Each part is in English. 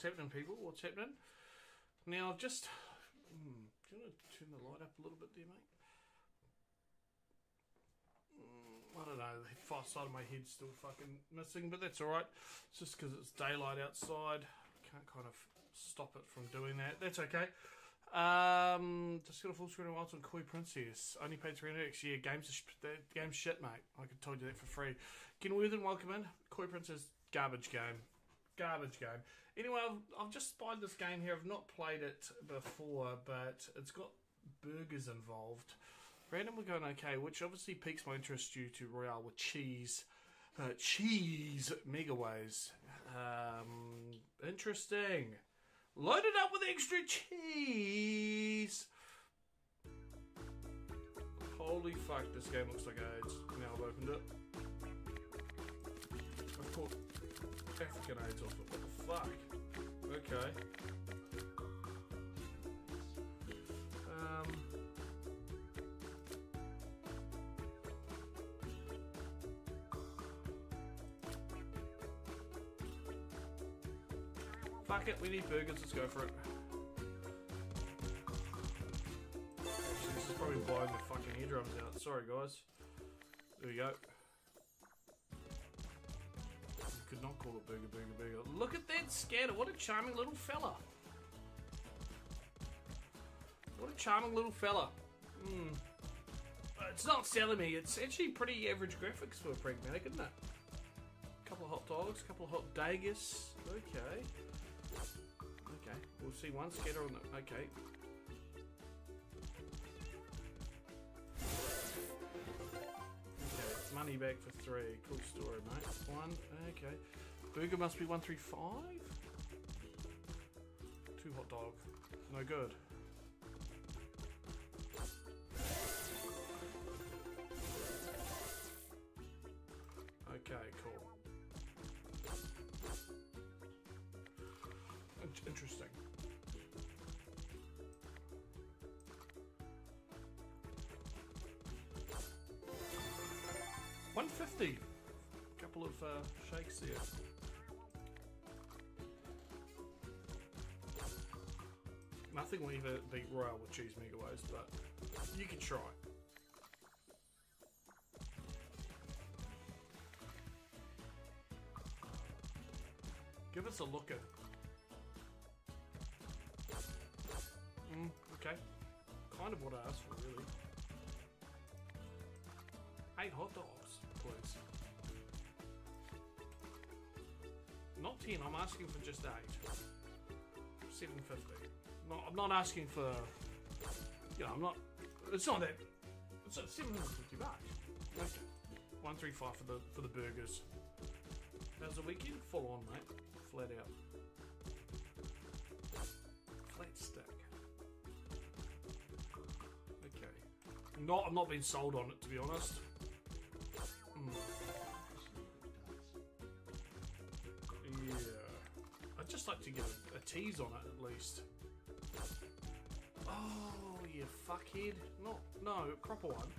happening, people? What's happening? Now, I've just... do you want to turn the light up a little bit there, mate? I don't know, the far side of my head's still fucking missing, but that's alright. It's just because it's daylight outside. Can't kind of stop it from doing that. That's okay. Just got a full screen of Wilds on Koi Princess. Only paid $300. Yeah, game's shit, mate. I could told you that for free. Kenworthen, welcome in. Koi Princess, garbage game. Garbage game. Anyway, I've just spied this game here. I've not played it before, but it's got burgers involved. Random, we're going okay, which obviously piques my interest due to Royale with cheese. Cheese megaways. Interesting. Loaded up with extra cheese. Holy fuck, this game looks like AIDS. Now I've opened it. I've caught African AIDS off it. What the fuck? Okay. Fuck it, we need burgers, let's go for it. Actually, this is probably blowing the fucking eardrums out. Sorry, guys. There we go. You could not call it burger. Look at that scatter. What a charming little fella. What a charming little fella. It's not selling me. It's actually pretty average graphics for a pragmatic, isn't it? Couple of hot dogs, couple of hot dagas. Okay. Okay, we'll see one scatter on the... Okay. Okay, it's money back for 3. Cool story, mate. 1, okay. Burger must be 135? 2 hot dog. No good. Okay, cool. Interesting. $150. Couple of shakes there. Nothing will ever beat Royale with cheese megaways, but you can try. Give us a look at. Okay. Kind of what I asked for, really. 8 hot dogs, please. Not 10, I'm asking for just 8. $7.50. I'm not asking for... You know, I'm not... It's not that... It's at $750. Okay. $135 for the burgers. How's the weekend? Full on, mate. Flat out. Flat stick. Okay. I'm not being sold on it, to be honest. Yeah. I'd just like to get a tease on it, at least. Oh, you fuckhead. No, proper one.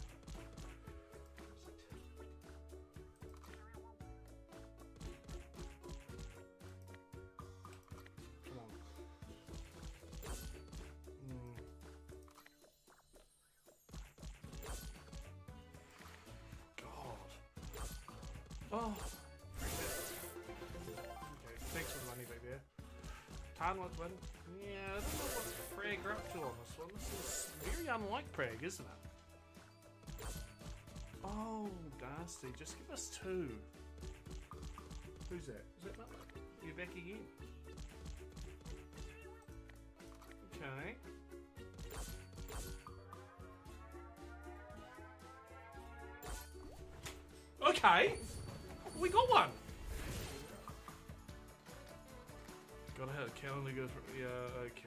Oh. Okay, thanks for the money back there. Tarnwood's win. Yeah, I don't know what Prague are up to on this one. This is very unlike Prague, isn't it? Oh, Darcy, just give us 2. Who's that? Is that Mutler? You're back again. Okay. Okay! We got one! Gotta have a calendar go for... Yeah, okay.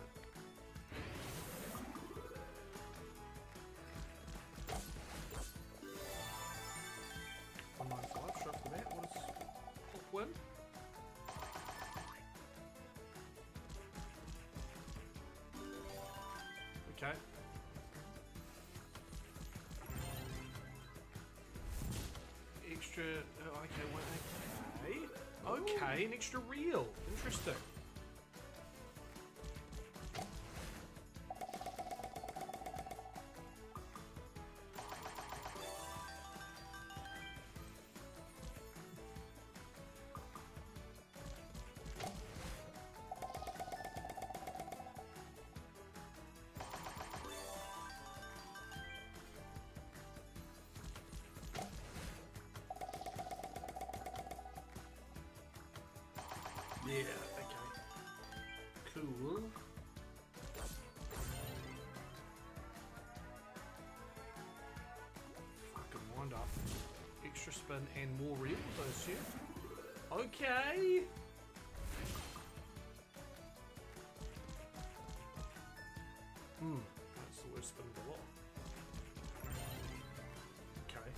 195, straight off the bat. What is... Top win? Okay. Extra... Oh, okay, 180. Okay, an extra reel. Interesting. Yeah, okay. Cool. Fucking wind up. Extra spin and more reels, I assume. Okay. That's the worst spin of the lot. Okay.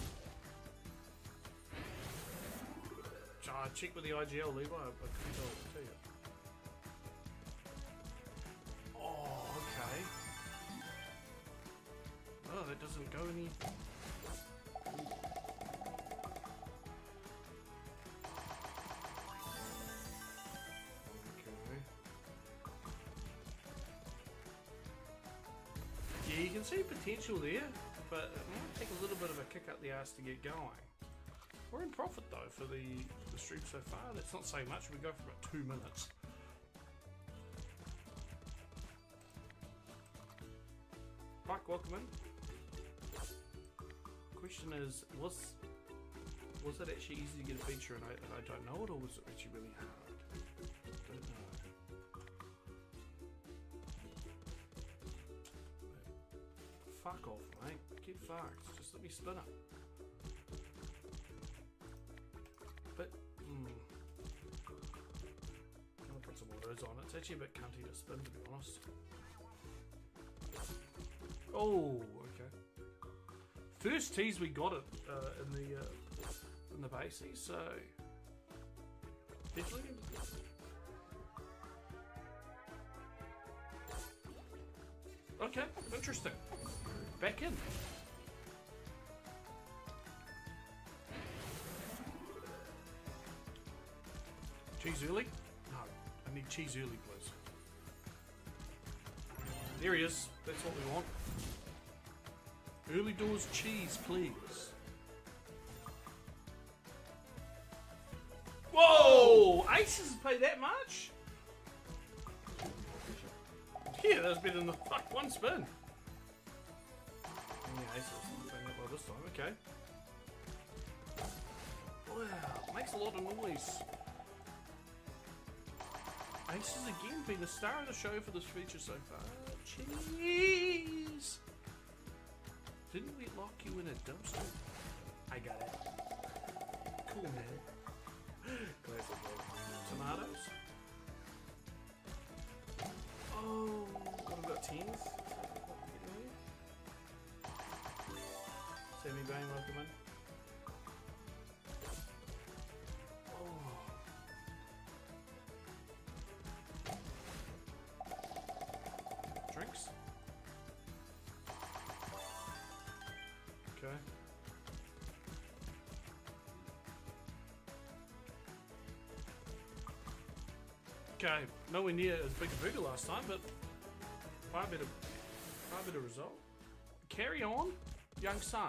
Check with the IGL, Levi. I couldn't tell you. Oh, okay. Oh, that doesn't go any. Okay. Yeah, you can see potential there, but it might take a little bit of a kick up the arse to get going. We're in profit though for the stream so far. That's not saying much. We go for about 2 minutes. Mike, welcome in. Question is, was it actually easy to get a feature and I don't know it, or was it actually really hard? Don't know. Fuck off, mate. Get fucked. Just let me spin it. But, I'm gonna put some more of those on. It's actually a bit cunty to spin, to be honest. Oh, okay. First tease we got it in the basies, so definitely. Okay, interesting. Back in. Cheese early? No, I need cheese early, please. There he is. That's what we want. Early doors cheese, please. Whoa! Aces pay that much? Yeah, that was better than the fuck one spin. Yeah, aces didn't pay that well this time. Okay. Wow, makes a lot of noise. Aces again being the star of the show for this feature so far. Cheese! Didn't we lock you in a dumpster? I got it. Cool, man. Classic. Tomatoes. Oh, what about teens? Sammy Bain, welcome in. Drinks. Okay. Okay, nowhere near as big a burger last time, but far better result. Carry on, young son.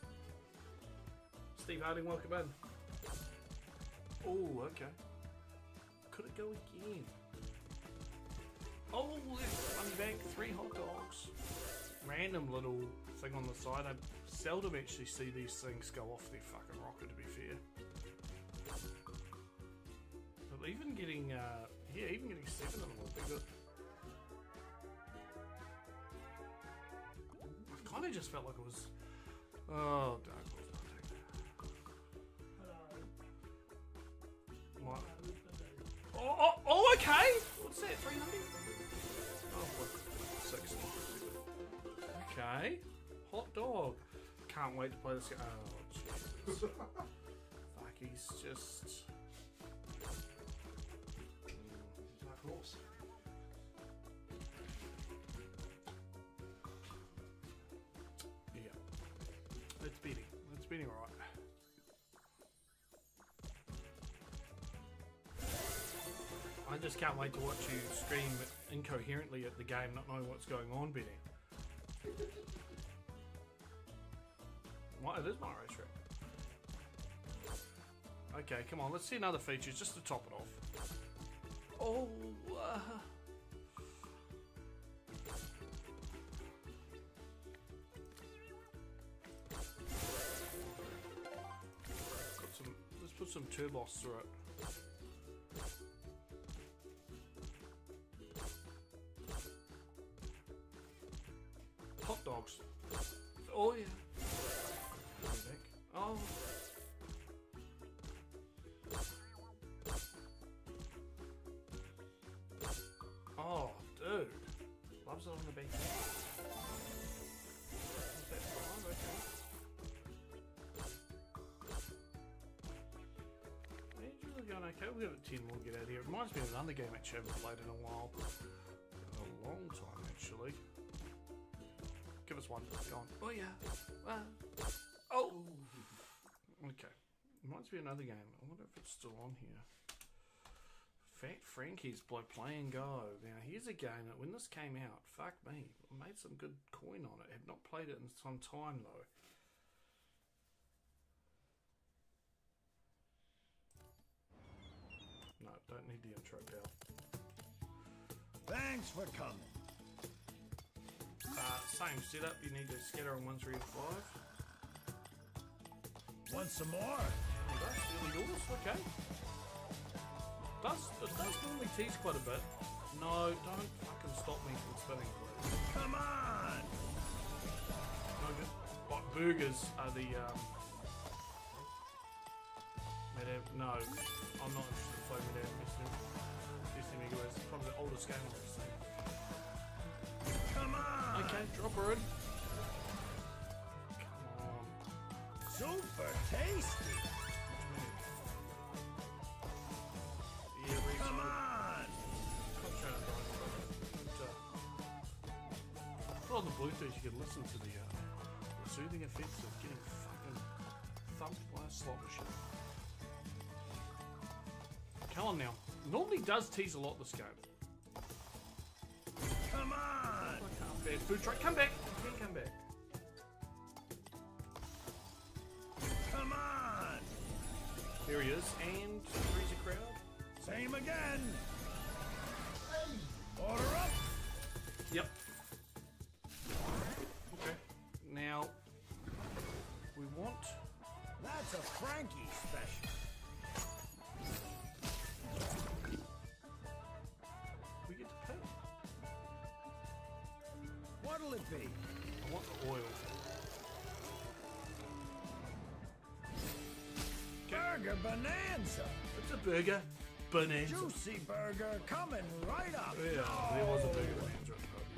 Steve Harding, welcome in. Oh, okay. Could it go again? Oh, money back, 3 hot dogs. Random little thing on the side. I seldom actually see these things go off their fucking rocker, to be fair. But even getting, even getting 7 of them will be good. I kind of just felt like it was. Oh, Dark Horse, don't take that. What? Oh, okay! What's that, 300? Oh, 60. Okay. Hot dog. Can't wait to play this game. Oh, jeez. Fuck, he's just. Dark Horse. Yeah. It's beating. It's beating alright. I just can't wait to watch you scream incoherently at the game, not knowing what's going on, Benny. What? It is my race track. Okay, come on, let's see another feature just to top it off. Oh, let's put some turbos through it. Hot dogs. Oh yeah. Oh. Oh, dude. Loves it on the beach. Going okay, we'll give it 10 more, get out of here. It reminds me of another game actually I haven't played in a while. A long time actually. Give us one. Go on. Oh yeah. Oh! Okay. Reminds me of another game. I wonder if it's still on here. Fat Frankie's Play and Go. Now here's a game that when this came out, fuck me, I made some good coin on it. Have not played it in some time though. No, don't need the intro, pal. Thanks for coming. Same setup. You need to scatter on 1, 3, and 5. Want some more? Okay. It does normally tease quite a bit. No, don't fucking stop me from spinning, please. Come on! What burgers are the no, I'm not interested in playing Madame Destiny Mega. It's probably the oldest game I've ever seen. Come on! Okay, drop her in. Come on. Super tasty! Yeah, come on! I'm trying to on the Bluetooth you can listen to the soothing effects of getting fucking thumped by a slot machine. Come on now. Normally does tease a lot this game. Come on! Bad food truck. Come back. You can come back. Come on! There he is. And freeze a crowd. Same again! Order up! Yep. Okay. Now, we want... That's a Frankie special. We get to pay. What'll it be? I want the oil. Burger Bonanza! It's a burger. Bonanza. Juicy burger coming right up! Yeah, there was a burger bonanza at the pub.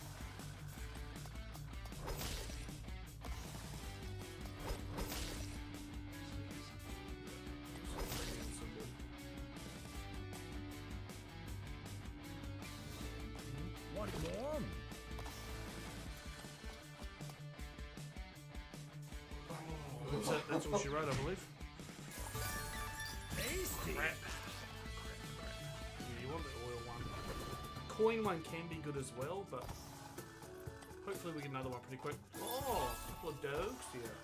Want more? That's all she wrote, I believe. Tasty! Crap. Yeah, you want the oil one. Coin one can be good as well, but hopefully we get another one pretty quick. Oh, a couple of dogs here.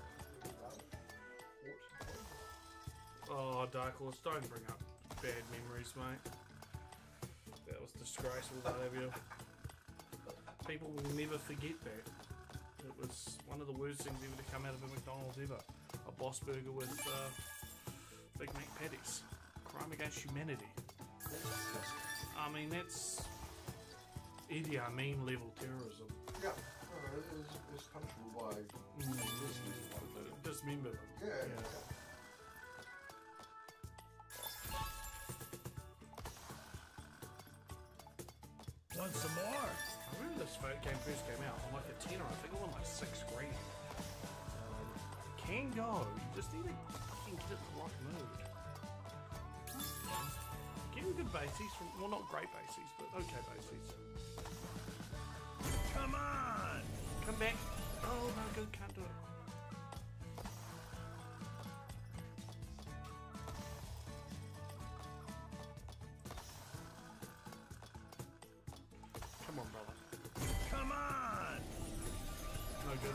Oh, Dark Horse, don't bring up bad memories, mate. That was disgraceful, that of you. People will never forget that. It was one of the worst things ever to come out of a McDonald's ever. A Boss Burger with Big Mac patties. Crime against humanity. I mean, that's Idi Amin level terrorism. Yeah, it's punishable by Dismember them. Yeah. Want some more? I remember this game first came out on like a tenner. I think it was like $6 grand. Can go. You just need to fucking get it in the right mood. Getting good bases from, well, not great bases, but okay bases. Come on! Come back. Oh no, good, can't do it. good.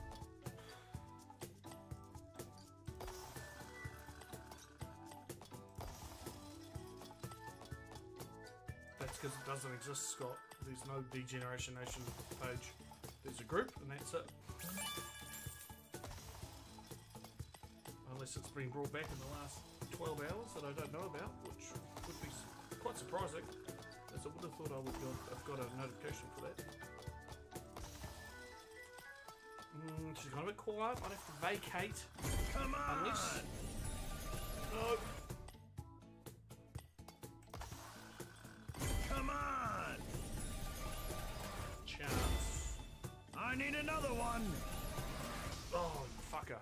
That's because it doesn't exist, Scott. There's no Degeneration Nation page. There's a group, and that's it. Unless it's been brought back in the last 12 hours that I don't know about, which would be quite surprising, as I would have thought I've got a notification for that. She's gone a bit quiet. Might have to vacate. Come on! Unless... No. Come on! Chance. I need another one! Oh, fucker.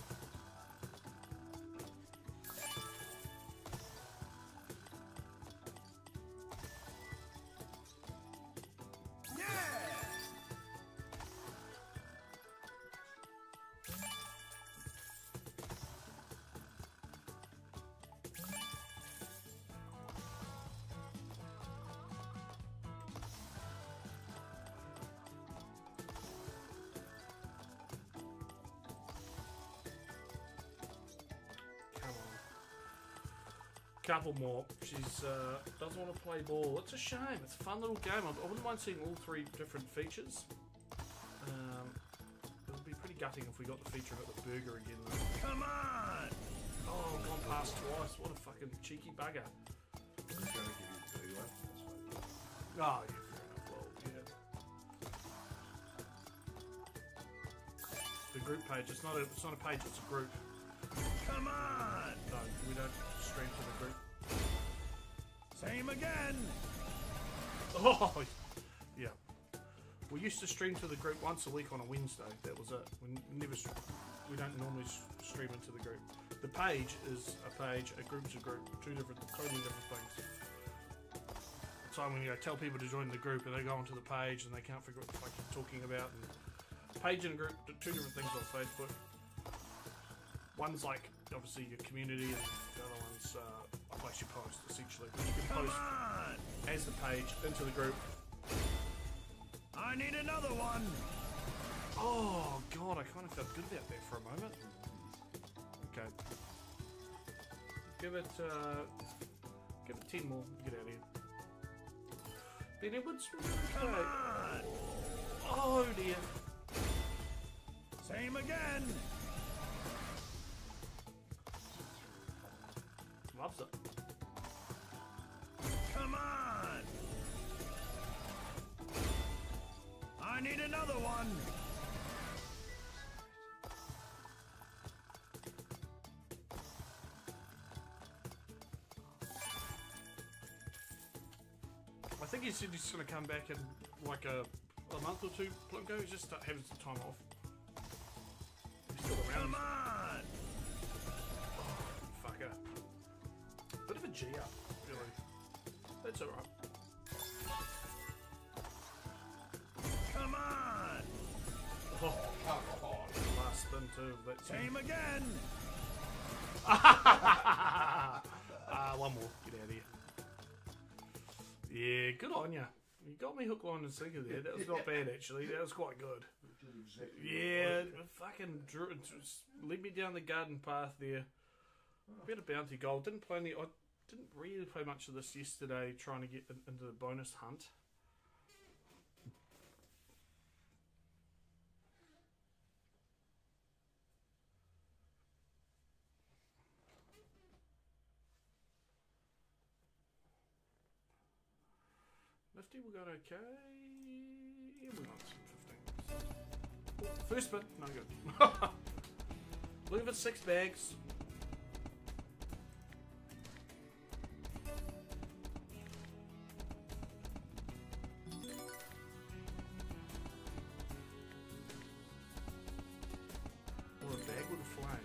Couple more. She's doesn't want to play ball. It's a shame. It's a fun little game. I wouldn't mind seeing all three different features. It would be pretty gutting if we got the feature of the burger again though. Come on! Oh, gone past twice. What a fucking cheeky bugger. It's going to give you the anyway. Oh, yeah, fair enough. Well, yeah. The group page. It's not a page. It's a group. Come on! No, we don't stream to the group. Same again! Oh, yeah. We used to stream to the group once a week on a Wednesday. That was it. We don't normally stream into the group. The page is a page, a group's a group. Totally different things. It's time when you tell people to join the group and they go onto the page and they can't figure what the fuck you're talking about. And page and a group, two different things on Facebook. One's like obviously your community, and the other one's a place you post essentially. But you can post as the page into the group. I need another one! Oh god, I kind of felt good about that for a moment. Okay, give it 10 more. Get out of here. Ben Edwards, Come on! oh dear. Same again! Loves it. Come on! I need another one! I think he said he's going to come back in like a month or two. Plunko, he's just having some time off. He's still around. Come on! Oh, fucker. Bit of a G up, really. That's alright. Come on! Oh, come on. Last spin too. That's Same again! one more. Get out of here. Yeah, good on ya. You got me hook, line and sinker there. That was not bad actually. That was quite good. Yeah, fucking led me down the garden path there. Bit of bounty gold. Didn't really play much of this yesterday, trying to get into the bonus hunt. Nifty, we got okay. Yeah, we got 15. Oh, first bit, no good. Looking for 6 bags. Or a bag with a flame.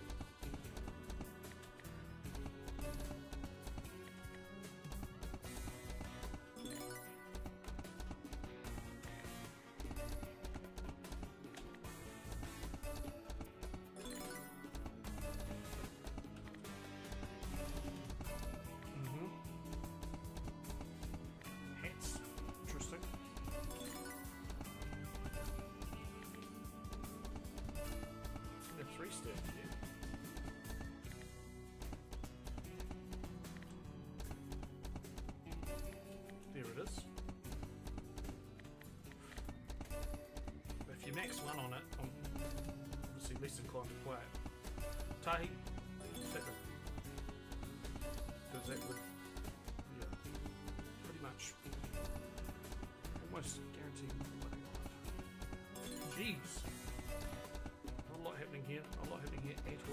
your max 1 on it, I'm obviously less inclined to play it. Tahi, tap it. Because that would, yeah, pretty much almost guaranteed winning on it. Jeez. Not a lot happening here. Not a lot happening here at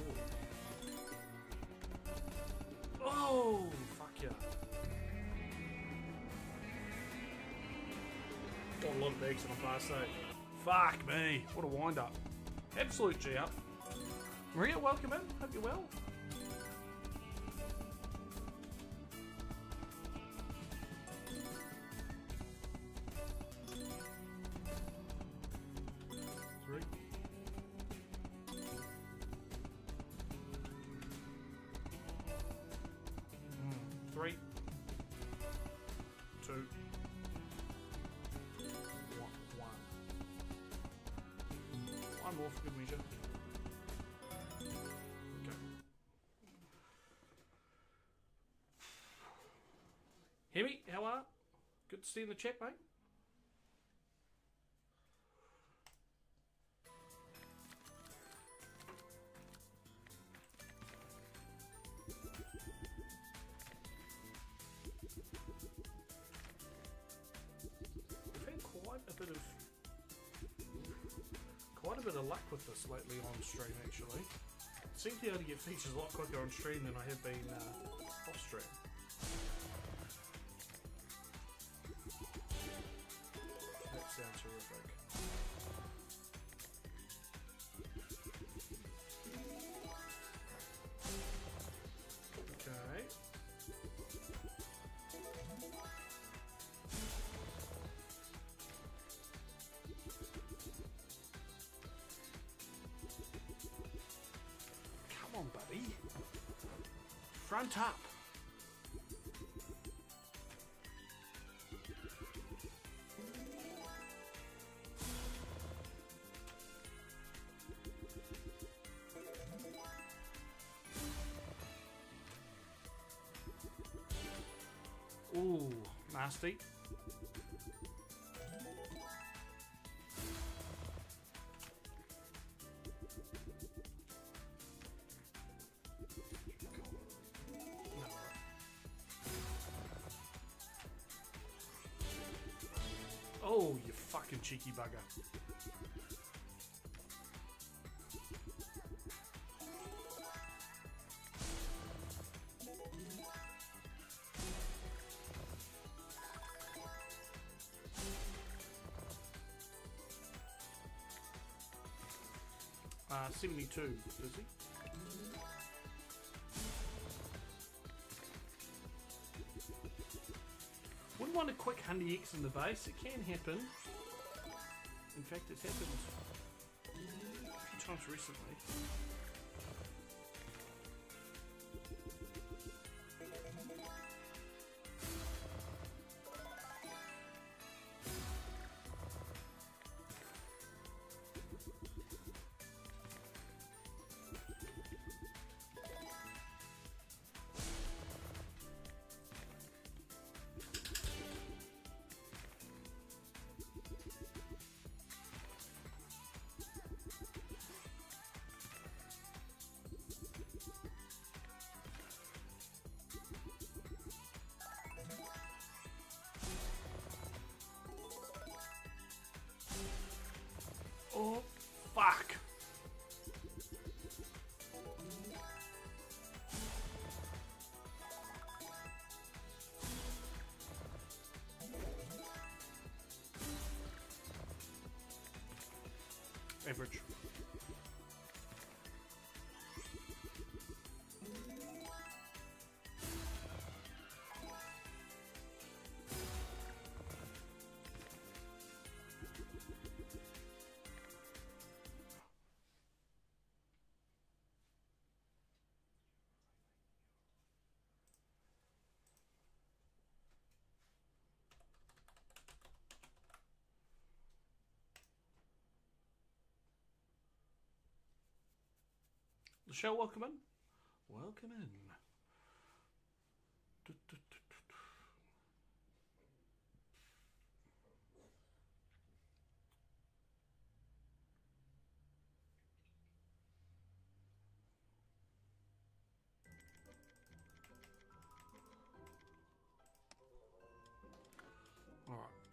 all. Oh, fuck yeah. Got a lot of bags on a fast save. Fuck me. What a wind up. Absolute G up. Maria, welcome in. Hope you're well. Three. Three. Two. One more for good measure. Okay. Hemi, how are? Good to see you in the chat, mate. We've had quite a bit of luck with this lately on stream, actually. Seem to be able to get features a lot quicker on stream than I have been off stream. That sounds horrific. Okay. Come on, buddy. Front up. Ooh, nasty. Oh, you fucking cheeky bugger. Uh, 72, is he? Wouldn't want a quick 100x in the base. It can happen. In fact, it's happened a few times recently. Oh, fuck. Average. Michelle, welcome in. Welcome in.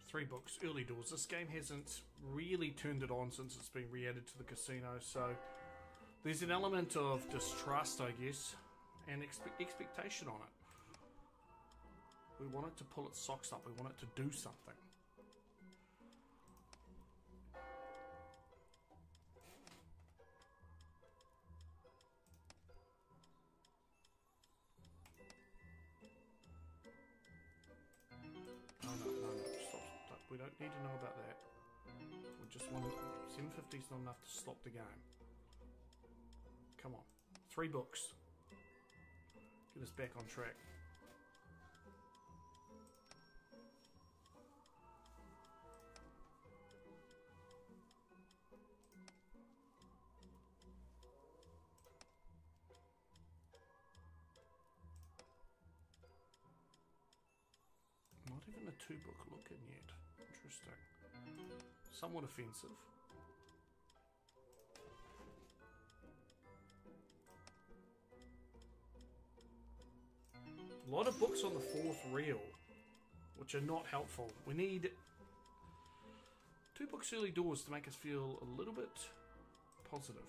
3 books, early doors. This game hasn't really turned it on since it's been re-added to the casino, so there's an element of distrust, I guess, and expectation on it. We want it to pull its socks up. We want it to do something. No, stop. We don't need to know about that. We just want 750 is not enough to stop the game. Come on. 3 books. Get us back on track. Not even a 2-book look-in yet. Interesting. Somewhat offensive. A lot of books on the 4th reel, which are not helpful. We need 2 books early doors to make us feel a little bit positive.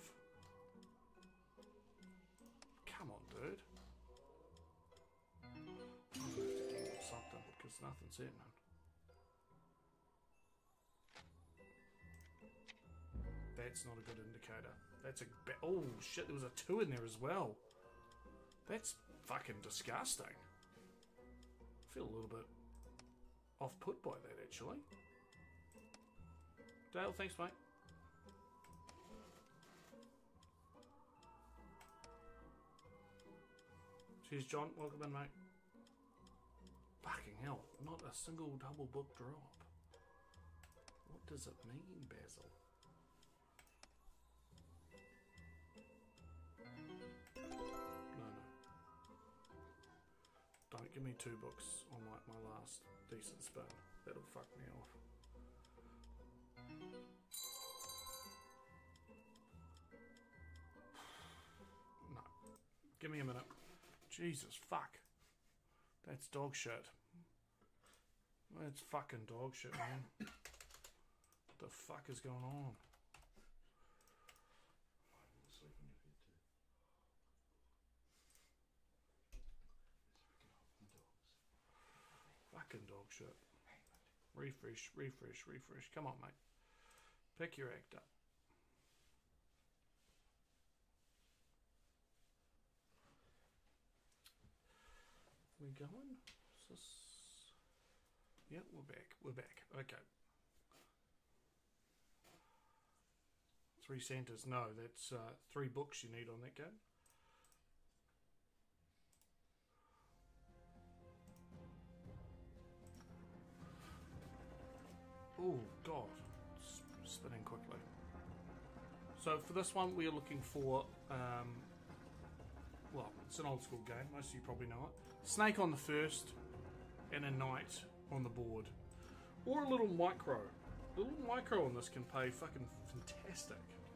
Come on, dude. I'm gonna have to gamble something because nothing's happening. That's not a good indicator. That's a oh shit, there was a 2 in there as well. That's fucking disgusting. I feel a little bit off-put by that, actually. Dale, thanks, mate. Cheers, John. Welcome in, mate. Fucking hell. Not a single double book drop. What does it mean, Basil? Don't give me 2 books on like my last decent spin. That'll fuck me off. No. Give me a minute. Jesus, fuck. That's dog shit. That's fucking dog shit, man. What the fuck is going on? Fucking dog shit. Refresh. Come on, mate. Pick your act up. We going? Is this... Yeah, we're back. Okay. 3 centers. No, that's 3 books you need on that game. Oh, God. Spinning quickly. So for this one, we are looking for, well, it's an old school game. Most of you probably know it. Snake on the first and a knight on the board. Or a little micro. A little micro on this can pay fucking fantastic.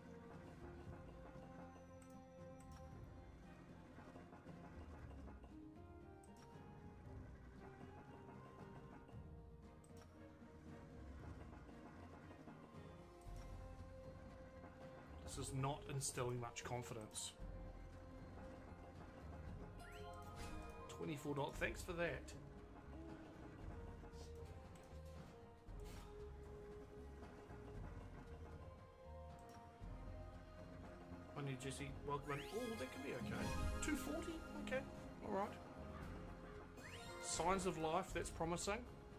This is not instilling much confidence. $24. Thanks for that. On you, Jesse. Welcome in. Oh, that could be okay. 240? Okay. Alright. Signs of life. That's promising.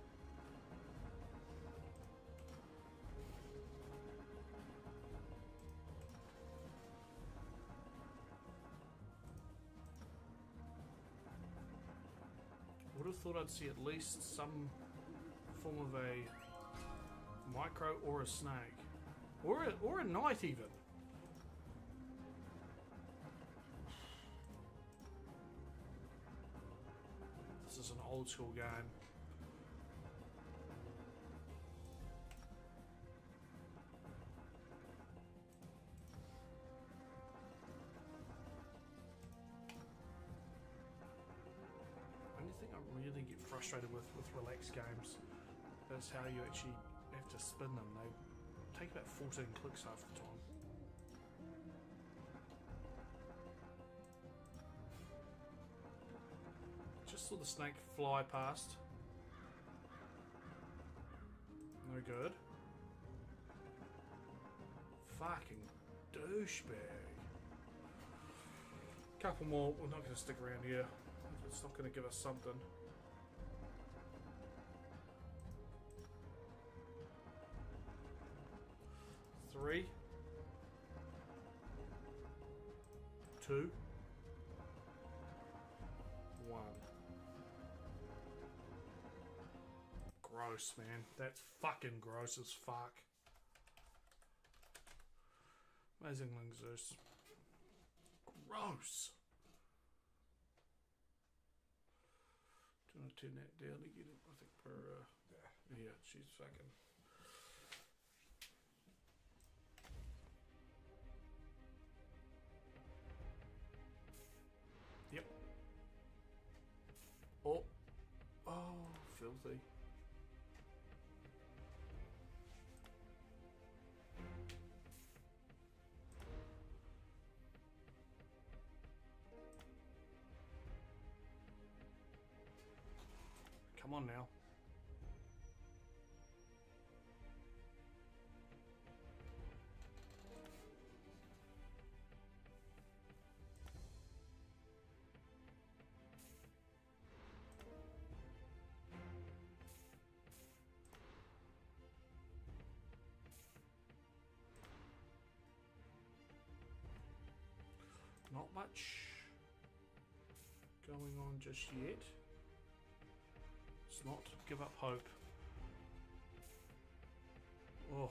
Would have thought I'd see at least some form of a micro or a snake. Or a knight even. This is an old school game. Only thing I really get frustrated with relaxed games is how you actually have to spin them. They take about 14 clicks half the time. Just saw the snake fly past. No good. Fucking douchebag. Couple more. We're not going to stick around here. It's not going to give us something. Three. 2. 1. Gross, man. That's fucking gross as fuck. Amazing Zeus. Gross. Do you want to turn that down again? I think per yeah, she's fucking. Yep. Oh, filthy. Come on now. Not much going on just yet. Let's not give up hope. Oh.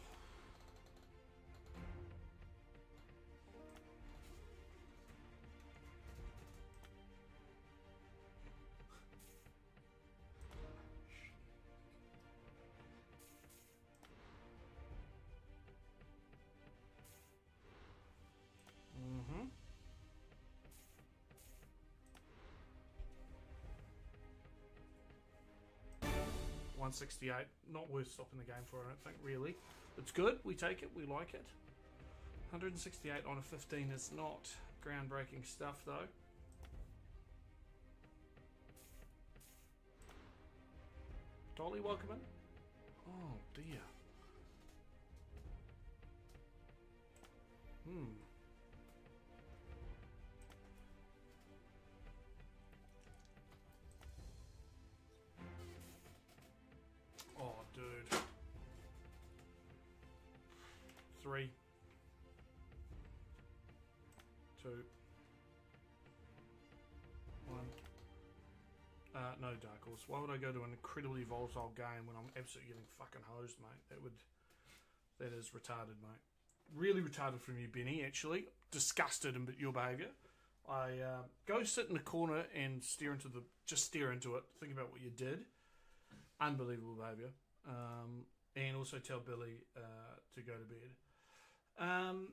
Mm-hmm. 168, not worth stopping the game for, I don't think, really. It's good, we take it, we like it. 168 on a 15 is not groundbreaking stuff, though. Dolly, welcome in. Oh, dear. Oh, dude. 3, 2, 1. No Dark Horse. Why would I go to an incredibly volatile game when I'm absolutely getting fucking hosed, mate? That is retarded, mate. Really retarded from you, Benny, actually. Disgusted in your behaviour. I go sit in the corner and just stare into it. Think about what you did. Unbelievable behaviour. And also tell Billy to go to bed.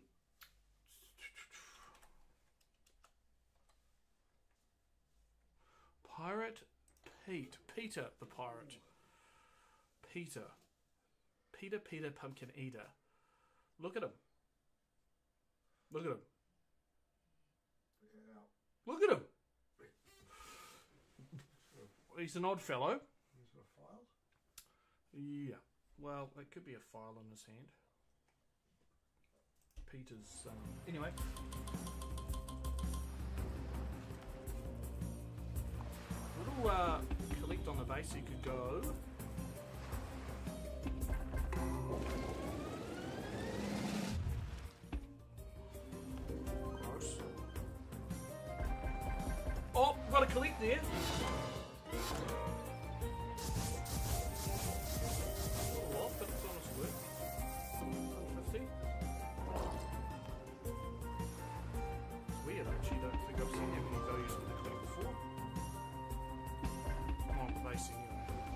Pirate Peter the Pirate. Peter Pumpkin Eater. Look at him. Look at him. Look at him. He's an odd fellow. He's got a file? Yeah. Well, it could be a file in his hand. Peter's... anyway. Little collect on the base you could go. Gross. Oh, got a collect there. Well, but it's honest work. 150. It's weird, actually. I don't think I've seen that many values with the collect before. On the base anyway.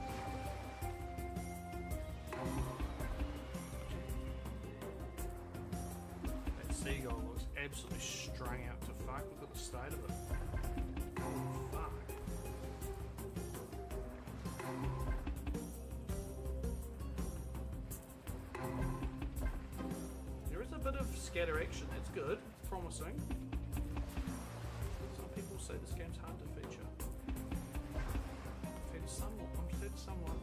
That seagull looks absolutely strung out to fuck. Look at the state of it. Oh, fuck. bit of scatter action. That's good. It's promising. Some people say this game's hard to feature. I've had somewhat.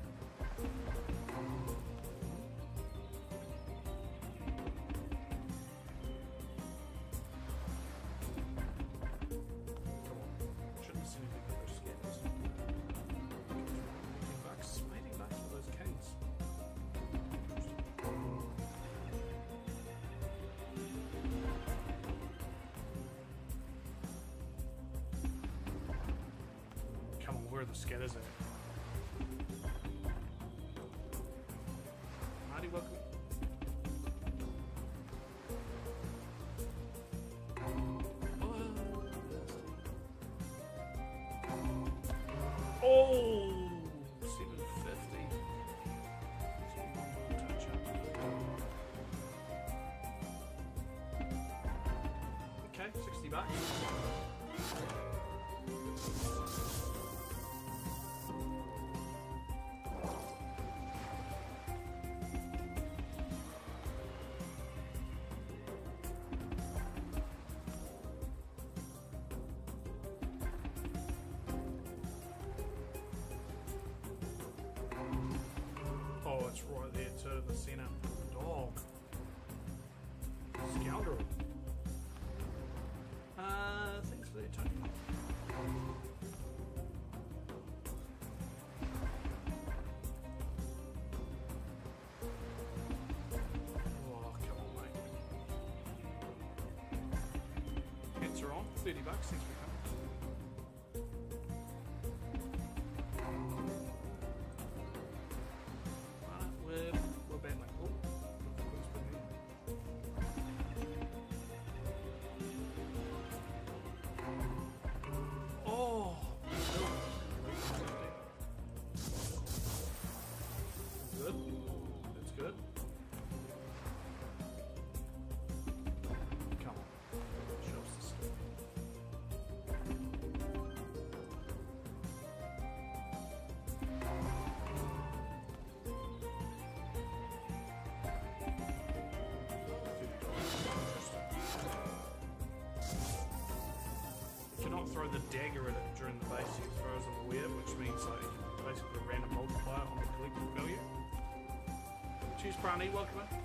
Where are the scatters at? Marty, welcome. Oh, 750. Touch up. Okay, $60. Oh, it's right there to the centre. Dog. Scoundrel. Thanks for that, Tony. Oh, come on, mate. Hits are on. $30. Thanks for coming. Throw the dagger at it during the base as far as I'm aware, which means like you can basically a random multiplier on the collective value. Cheers, Prani, welcome in.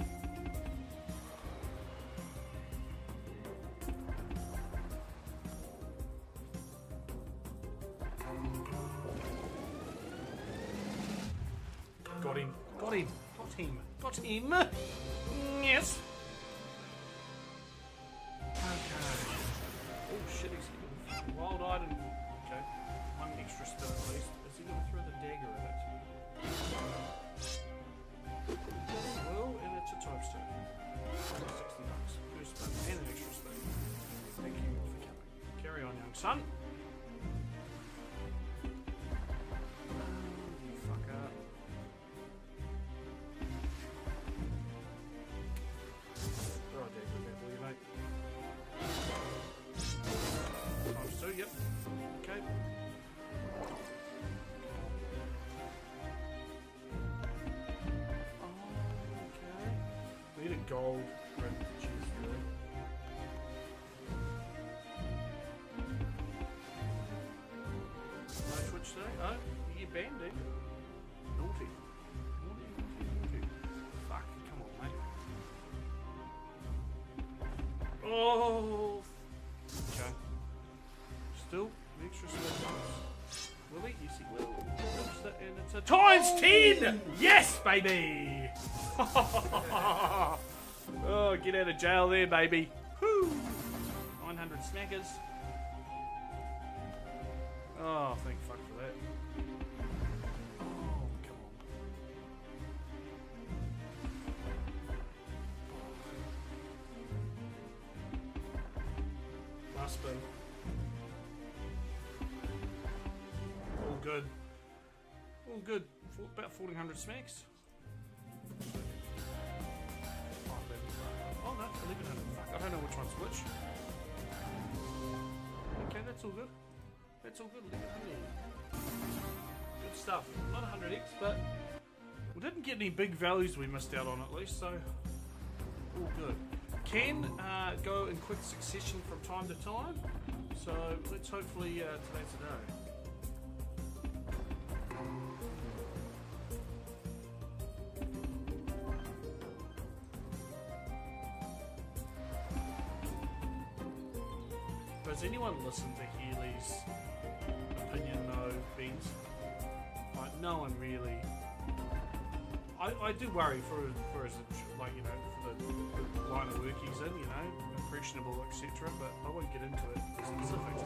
Got him, got him, got him, got him. Yes. Okay. Oh shit, he's wild-eyed and... Okay. One extra spin at least. Is he going to throw the dagger at it? Well, and it's a time stone. $60. First spin and an extra spin. Thank you for coming. Carry on, young son. You fuck up. Throw a dagger at that, will you, mate? So, yep. Okay. Okay. We need a gold red cheese really. No Twitch today? Oh, you get banned, dude. Naughty. Naughty. Fuck, come on, mate. Oh! Okay. Still, the extra spin. Will he? Yes, he will. And it's a times 10! Yes, baby! Oh, get out of jail there, baby. Woo! 900 smackers. Oh, thank fuck for that. Oh, come on. Last spin. All good. All good. About 1400 smacks. Oh no, 1100. Fuck, I don't know which one's which. Okay, that's all good. That's all good. 1100. Good stuff. Not 100x, but we didn't get any big values we missed out on at least, so all good. Can go in quick succession from time to time, so let's hopefully today's the day. Does anyone listen to Healy's opinion? No, Beans. Like, no one really. I do worry for his, like, you know, for the line of work he's in, you know, impressionable, etc. But I won't get into it specifics.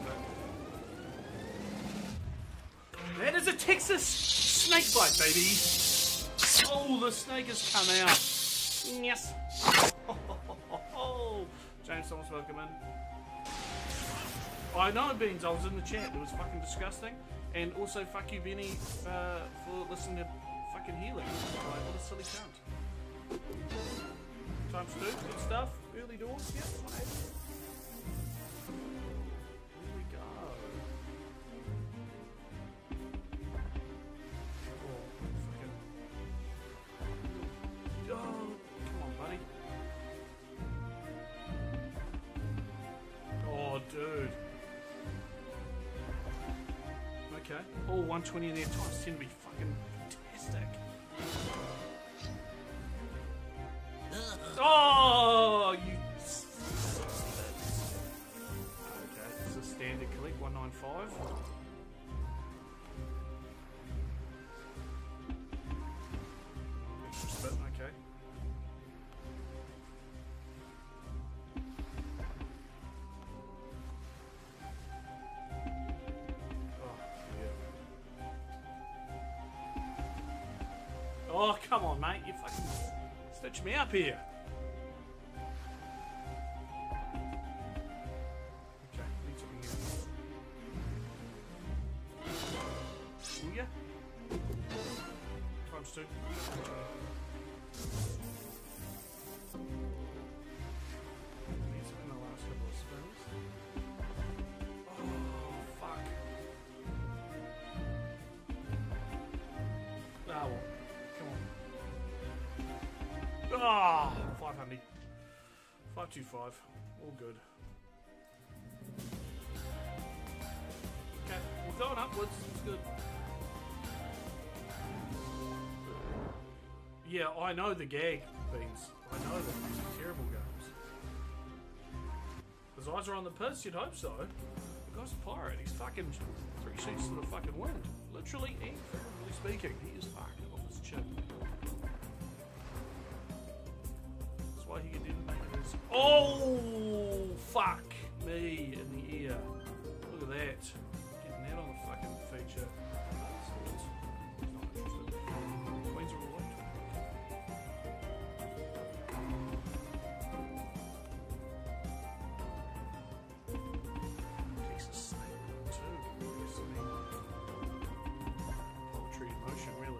But that is a Texas snake bite, baby. Oh, the snake has come out. Yes. James Thomas, welcome in. I know, Beans, I was in the chat. It was fucking disgusting. And also, fuck you, Benny, for listening to fucking Healy. Like, what a silly cunt. Times 2, good stuff. Early doors, yep, 180. Here we go. Oh, fucking. Oh, come on, buddy. Oh, dude. Okay. Oh, 120 in there times 10 would be fucking fantastic. Oh, you. Okay, this is standard collect 195. Extra spit, okay. Oh, come on, mate. You fucking stitch me up here. Okay, need something here. Oh, yeah. Times 2. Need something in the last couple of spins. Oh, fuck. Ah, well. Ah, 500. 525. All good. Okay, we're going upwards. It's good. Yeah, I know the gag, Beans. I know that these are terrible games. His eyes are on the piss, you'd hope so. The guy's a pirate. He's fucking 3 sheets to the fucking wind. Literally and figuratively speaking. He is fucked off his chip. Why he can do this. Oh, fuck me in the ear. Look at that. Getting that on the fucking feature. He's not interested. Queens are all right. Texas snake too. Poetry in motion, really.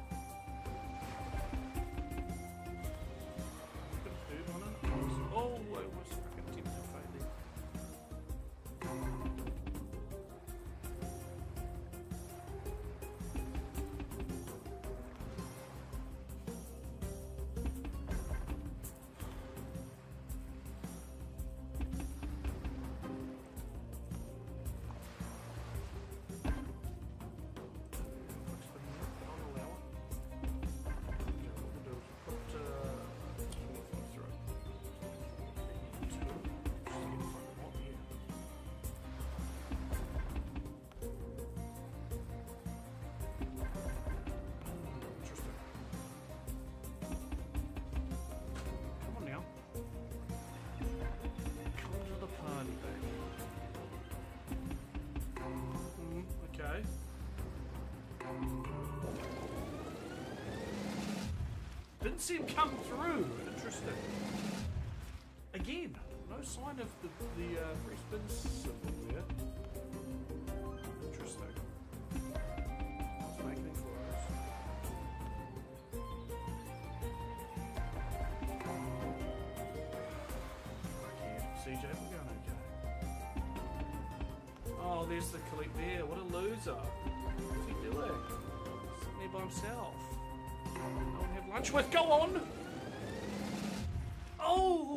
Oh, I was fucking tempted to find it. Okay. Didn't see him come through. Interesting. Again, no sign of the free spin symbol there. Interesting. What's making it for us? Okay, CJ, we're going okay. Oh, there's the collect there. What a loser. What's he doing? Sitting there by himself. No one have lunch with. Go on! Oh!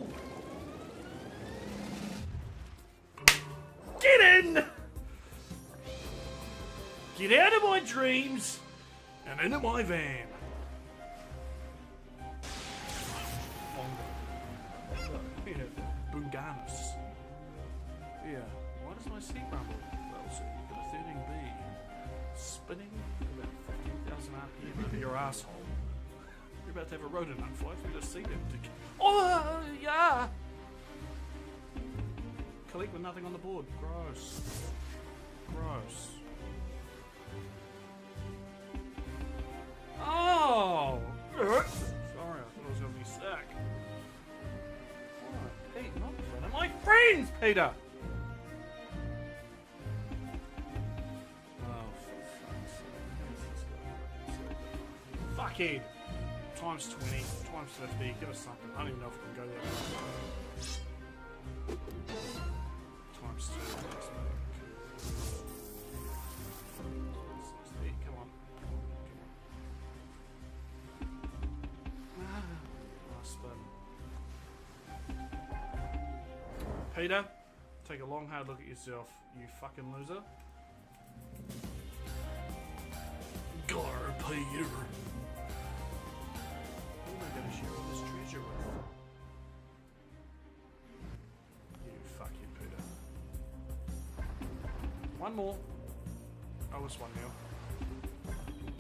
Get out of my dreams and into my van. Yeah, Bunganis. Yeah. Why does my seat rumble? Well, so you've got a 13B spinning about 15,000 RPM over your asshole. You're about to have a rodent fly through the seat. Oh, yeah! Collect with nothing on the board. Gross. Gross. Oh! Sorry, I thought I was going to be sick. Oh, Pete, not in front of my friends, Peter! Oh, for fuck's sake. Fuckhead! Times 20, times 50, give us something. I don't even know if we can go there. Times 2. Come on. Last spin. Peter, take a long hard look at yourself, you fucking loser. Gar, Peter. Who am I going to share all this treasure with? You fucking Peter. One more. Oh, it's one now.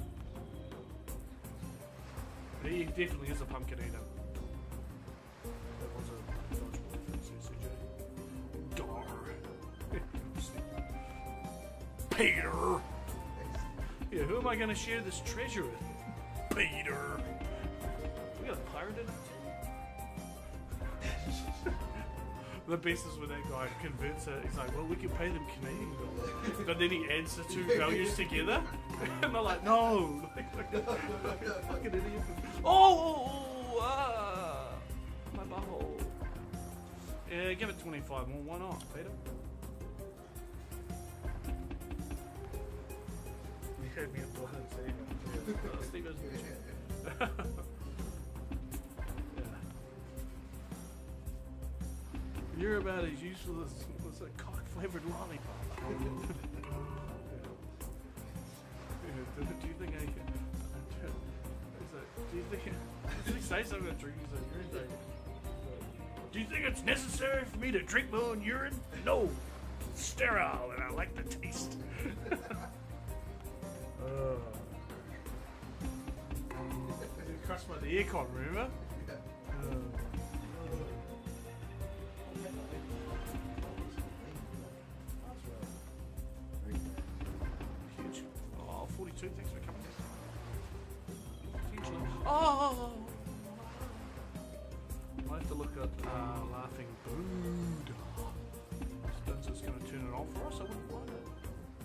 He definitely is a pumpkin eater. That was a dodgeball offense, CJ. Dar. Peter! Yeah, who am I going to share this treasure with? Peter! We got a pirate in it? The best is when that guy converts it. He's like, well, we can pay them Canadian dollars. But then he adds the two values together. And they're like, no! Fucking idiot. Oh! My butthole. Yeah, give it 25 more. Why not, Peter? You heard me at blood and Steve. Steve isn't the champ. You're about as useful as a cock-flavored lollipop. Do you think I can... Do you think... Did he say something about drinking some urine? Do you think it's necessary for me to drink my own urine? No. It's sterile and I like the taste. It crushed the aircon, remember? Oh, 42, thanks for coming. Oh! I have to look at Laughing Brood. Spencer's going to turn it on for us, I wouldn't mind it.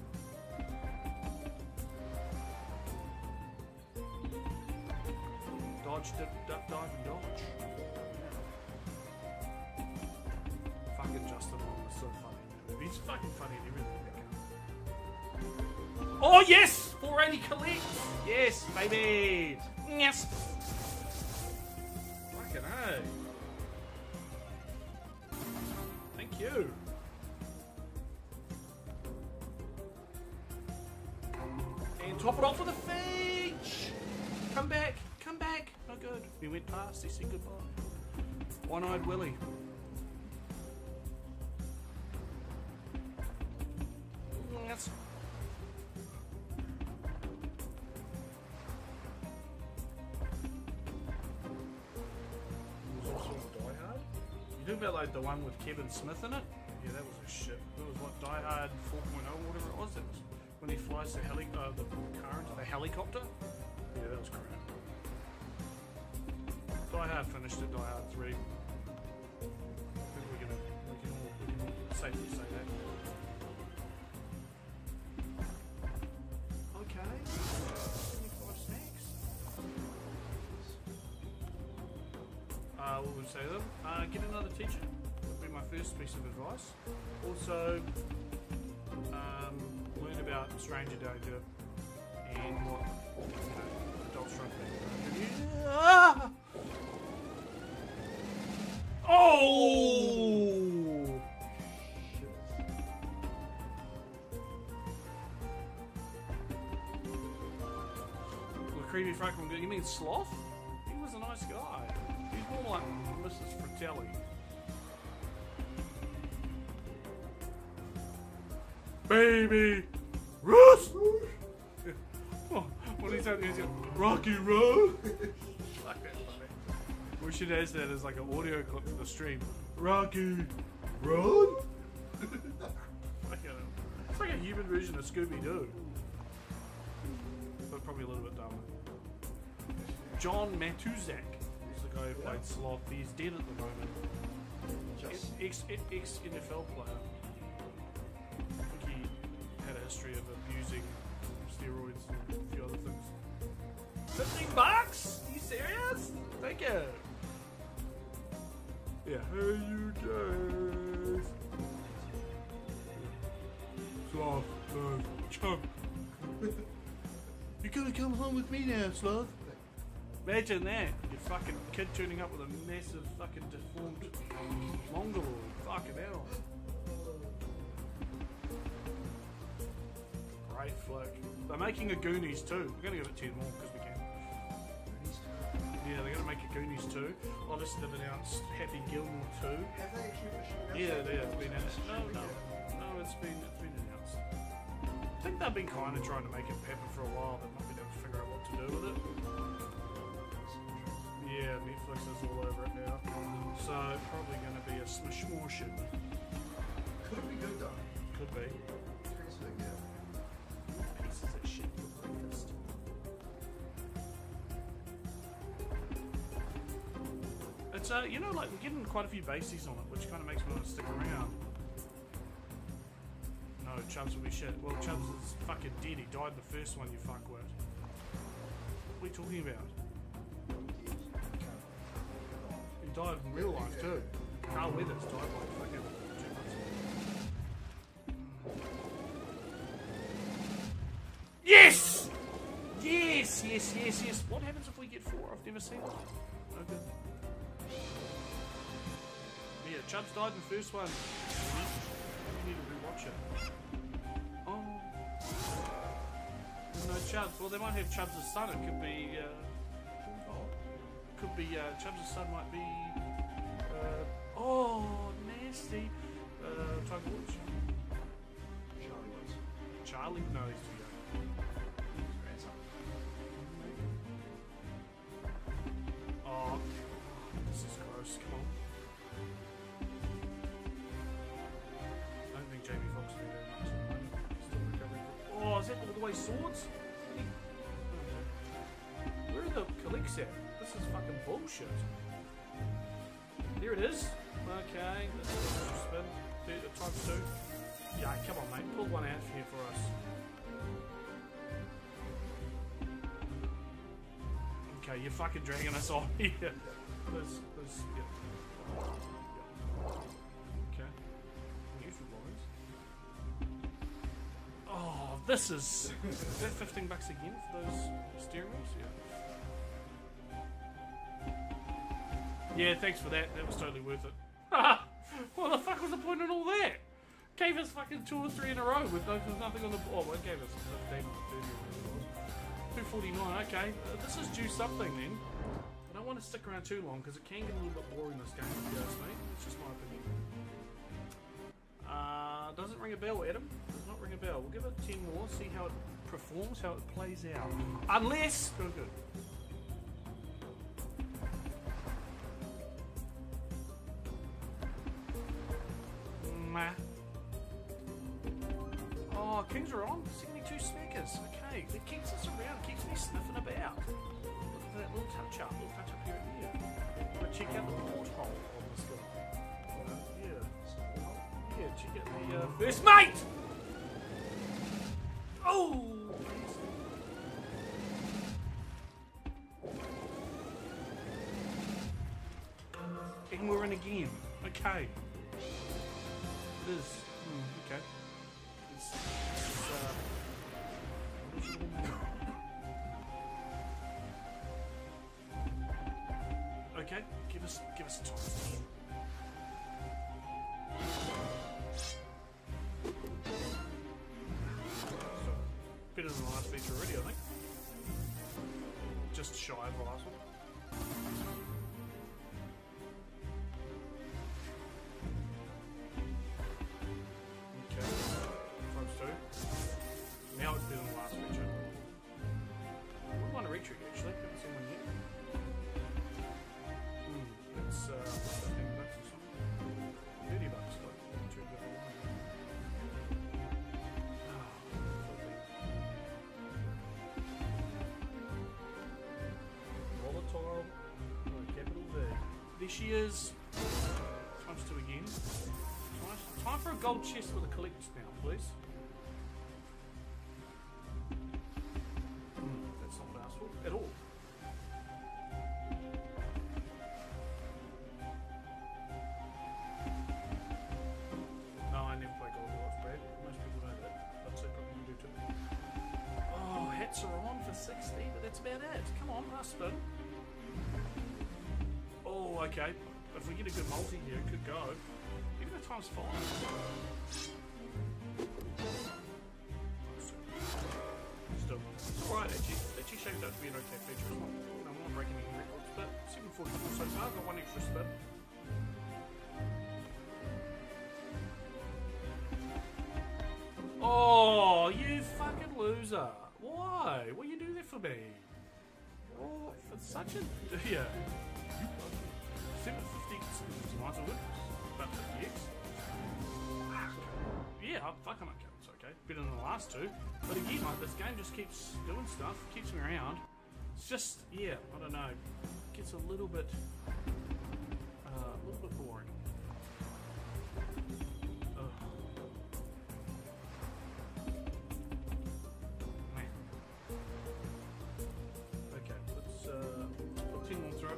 Dodge, duck, dive, and dodge. Fucking Justin Long was so funny. He's fucking funny in everything. Oh yes! 480 collect! Yes, baby! Yes! Fucking hey! Thank you! And top it off with a Finch! Come back! Come back! No good. We went past, he said goodbye. One-eyed Willie. Yes. You know about like the one with Kevin Smith in it? Yeah, that was a shit. That was what, Die Hard 4.0 or whatever it was. That was when he flies the car into the helicopter. Yeah, that was crap. Die Hard finished it. Die Hard 3. I think we can all safely say that. Okay. 25 snacks. What would we say to them? Get another teacher. Would be my first piece of advice. Also, learn about stranger danger and what adults trying to do. Ah! Oh! Franklin, you mean Sloth? He was a nice guy. He's more like Mrs. Fratelli. Baby! Russ! Oh, what is that? He's going, Rocky Road! Fuck that funny. We should add that as like an audio clip for the stream. Rocky Road? It's like a human version of Scooby-Doo. But probably a little bit dumber. John Matuzak is the guy who played Sloth. He's dead at the moment. Ex-NFL player. I think he had a history of abusing steroids and a few other things. $15? Are you serious? Thank you. Yeah. Hey, you guys. Sloth, chunk. You're gonna come home with me now, Sloth. Imagine that. Your fucking kid turning up with a massive fucking deformed mongoloid. Fucking hell. Great flick. They're making a Goonies too. We're gonna give it 10 more because we can. Yeah, they're gonna make a Goonies too. Obviously they've announced Happy Gilmore 2. Have they actually pushed it? Yeah, it's been announced. No, it's been announced. I think they've been kind of trying to make it happen for a while. They've not been able to figure out what to do with it. Yeah, Netflix is all over it now. So, probably going to be a smishmortion. Could be good though. Could be. Tastes like, yeah. Pieces of shit for breakfast. It's, you know, like, we're getting quite a few bases on it, which kind of makes me want to stick around. No, Chubbs will be shit. Well, Chubbs is fucking dead. He died in the first one, you fuckwit. What are you talking about? He died in real life too. Carl Weathers died like fucking 2 months ago. Yes! Yes! What happens if we get 4? I've never seen it. No good. Yeah, Chubbs died in the first one. You need to rewatch it. Oh. There's no Chubbs. Well, they might have Chubbs' son. It could be, Chubbs' son might be, nasty. Tiger Woods. Charlie Woods. Charlie? No, he's too young. His grandson. Oh, this is gross. Come on. I don't think Jamie Foxx will be doing much at the moment. Still recovering. Oh, is that all the way swords? Where are the collects at? This is fucking bullshit. Here it is. Okay, let's spin. Times 2. Yeah, come on, mate. Pull one out here for us. Okay, you're fucking dragging us off here. Yeah. Okay. Neutral lines. Oh, this is that $15 again for those steering wheels? Yeah, thanks for that. That was totally worth it. What the fuck was the point in all that? Gave us fucking 2 or 3 in a row with nothing on the board. Well, it gave us 15 or 30. 249, okay. This is due something then. I don't want to stick around too long because it can get a little bit boring this game, if you ask me. It's just my opinion. Doesn't ring a bell, Adam. Does not ring a bell. We'll give it 10 more, see how it performs, how it plays out. Unless... Good. Oh, Kings are on. 72 speakers. Okay, it keeps us around, keeps me sniffing about. Look at that little touch up here and there. Want to check out the porthole on this guy? Yeah, check out the first mate! Oh! And we're in again. Okay. It is. Okay. Okay, give us a time. Better than the last feature already, I think. just shy of the last one. Okay, times 2. Now it's better than the last feature. We want a retrig actually, haven't seen one yet. It's 15 bucks or something. 30 bucks, like, too good for one. Volatile, capital V. There she is. Times 2 again. Time for a gold chest with a collector's now, please. That's not what I asked for at all. No, I never play gold lots, Brad. Most people know that. But they probably do too. Oh, hats are on for 60, but that's about it. Come on, last spin. Oh, okay. If we get a good multi here, it could go. Even at times 5. Still, it's alright actually. Actually shaped out to be an okay feature. I'm not breaking any records, but 744 so far. Got one extra spin. Oh, you fucking loser! Why? What you do that for me? Oh, for such a yeah. 750 is nice and good. About 50x. Yeah, fuck, I'm okay. It's okay. Better than the last two. But again, like, this game just keeps doing stuff, keeps me around. It's just, yeah, I don't know. It gets a little bit boring. Ugh. Man. Okay, let's put 10 more through.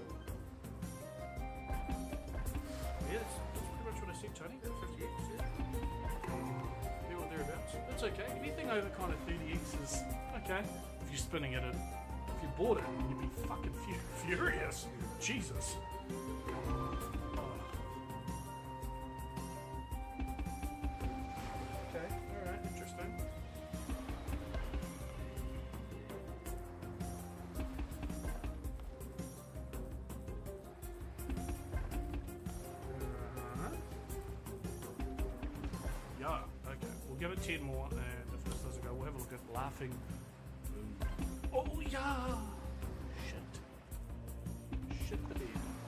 Yeah, that's pretty much what I said, Tony. 50x, yeah. There or thereabouts. That's okay. Anything over kind of 30x is okay. If you're spinning it, if you bought it, you'd be fucking furious. Jesus. Okay, alright, interesting. Yeah, okay. We'll give it 10 more, and if this doesn't go, we'll have a look at laughing. Oh, yeah! Shit the bed.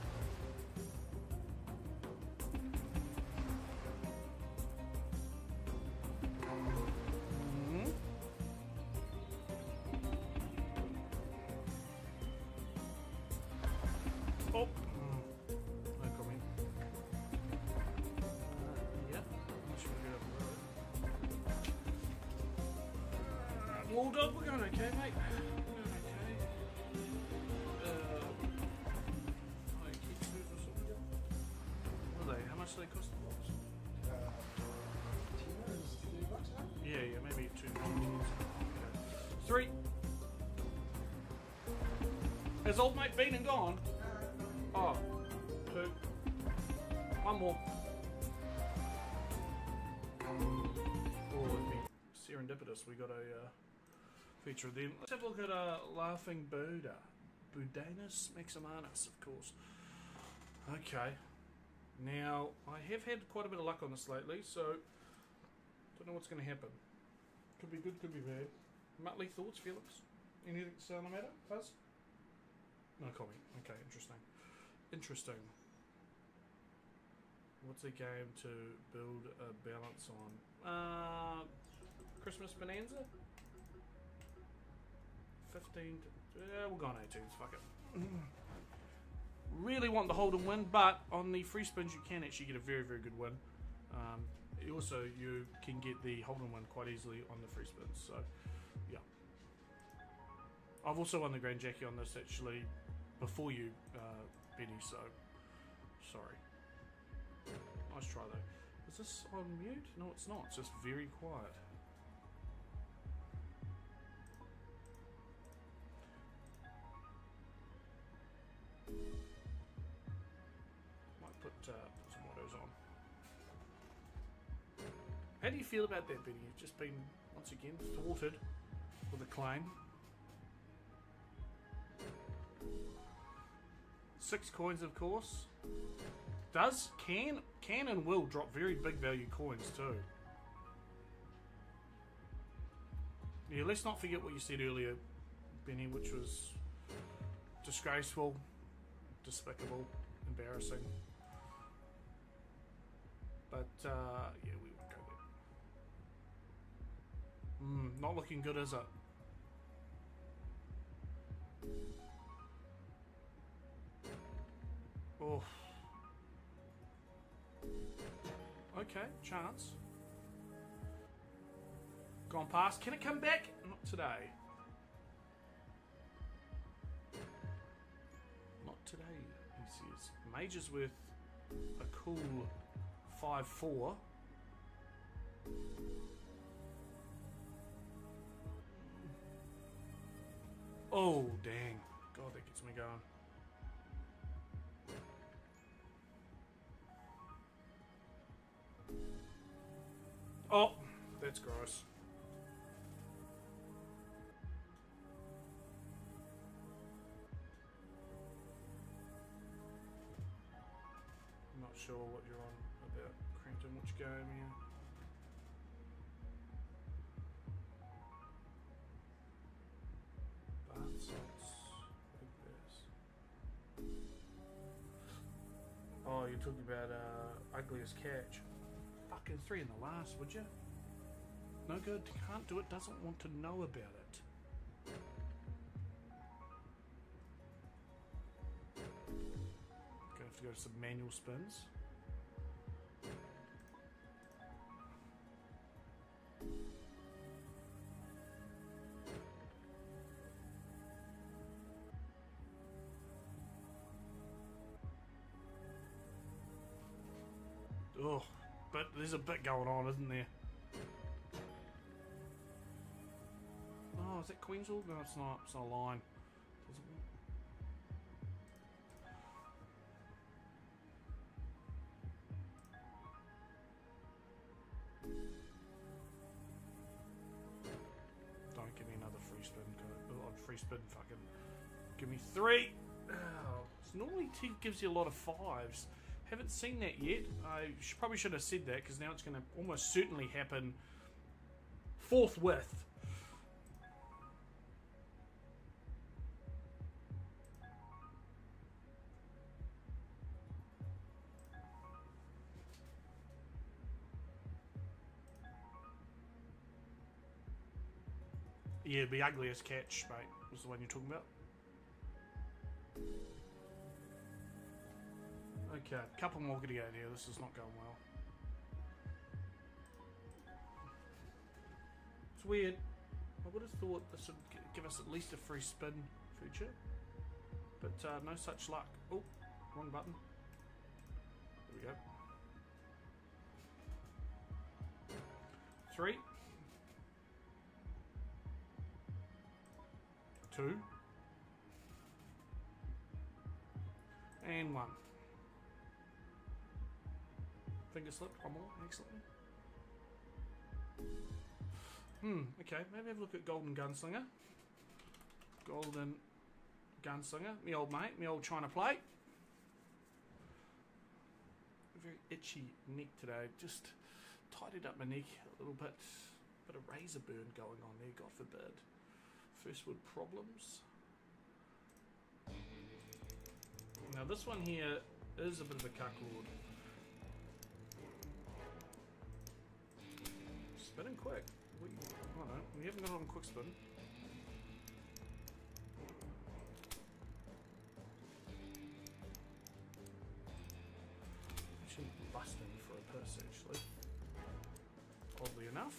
Oh! No comment. Yeah. Should we go up the road? Well done, we're going okay, mate. We're going okay. What are they? How much do they cost the box? $10 now? Yeah, maybe 2 minutes. Okay. 3. Has old mate been and gone? Oh, 2. 1 more. Oh, it'd be serendipitous. We got a feature of them. Let's have a look at Laughing Buddha. Budanus maximanus, of course. Okay. Now, I have had quite a bit of luck on this lately, so don't know what's going to happen. Could be good, could be bad. Muttley thoughts, Felix? Anything to say on the matter? Fuzz? No comment. Okay, interesting. Interesting. What's a game to build a balance on? Christmas Bonanza? 15 we'll go on 18s, fuck it. Really want the hold and win, but on the free spins you can actually get a very, very good win. Also, you can get the hold and win quite easily on the free spins, so yeah. I've also won the Grand Jackie on this actually before you, Benny, so sorry. Nice try though. Is this on mute? No, it's not. It's just very quiet. Might put some autos on. How do you feel about that, Benny? You've just been, once again, thwarted with a claim. 6 coins, of course. Can and will drop very big value coins too. Yeah, let's not forget what you said earlier, Benny, which was disgraceful, despicable, embarrassing. But yeah, we won't go there. Not looking good, is it? Oh. Okay, chance. Gone past. Can it come back? Not today. Not today, he says. Major's worth a cool 5-4. Oh, dang. God, that gets me going. Oh, that's gross. I'm not sure what you're on about, Crampton. Which game here? Bath salts. Big Bears. Oh, you're talking about Ugliest Catch. Fucking 3 in the last, would you? No good. Can't do it. Doesn't want to know about it. Gonna have to go to some manual spins. Oh. But there's a bit going on, isn't there? Oh, is that Queenswood? No, it's not. It's not a line. Don't give me another free spin. Free spin, fucking. Give me 3. Oh, normally Tig gives you a lot of 5s. Haven't seen that yet. I probably should have said that because now it's going to almost certainly happen forthwith. Yeah, the Ugliest Catch, mate, was the one you're talking about. Okay, a couple more to go here. This is not going well. It's weird. I would have thought this would give us at least a free spin feature. But no such luck. Oh, wrong button. There we go. 3. 2. And 1. Finger slip, one more, excellent. Okay, maybe have a look at Golden Gunslinger. Golden Gunslinger, me old mate, me old China plate. Very itchy neck today, just tidied up my neck a little bit. Bit of razor burn going on there, God forbid. First world problems. Now this one here is a bit of a cuckold. Spinning quick. Oh no, we haven't got it on quick spin. Actually busting for a purse actually. Oddly enough.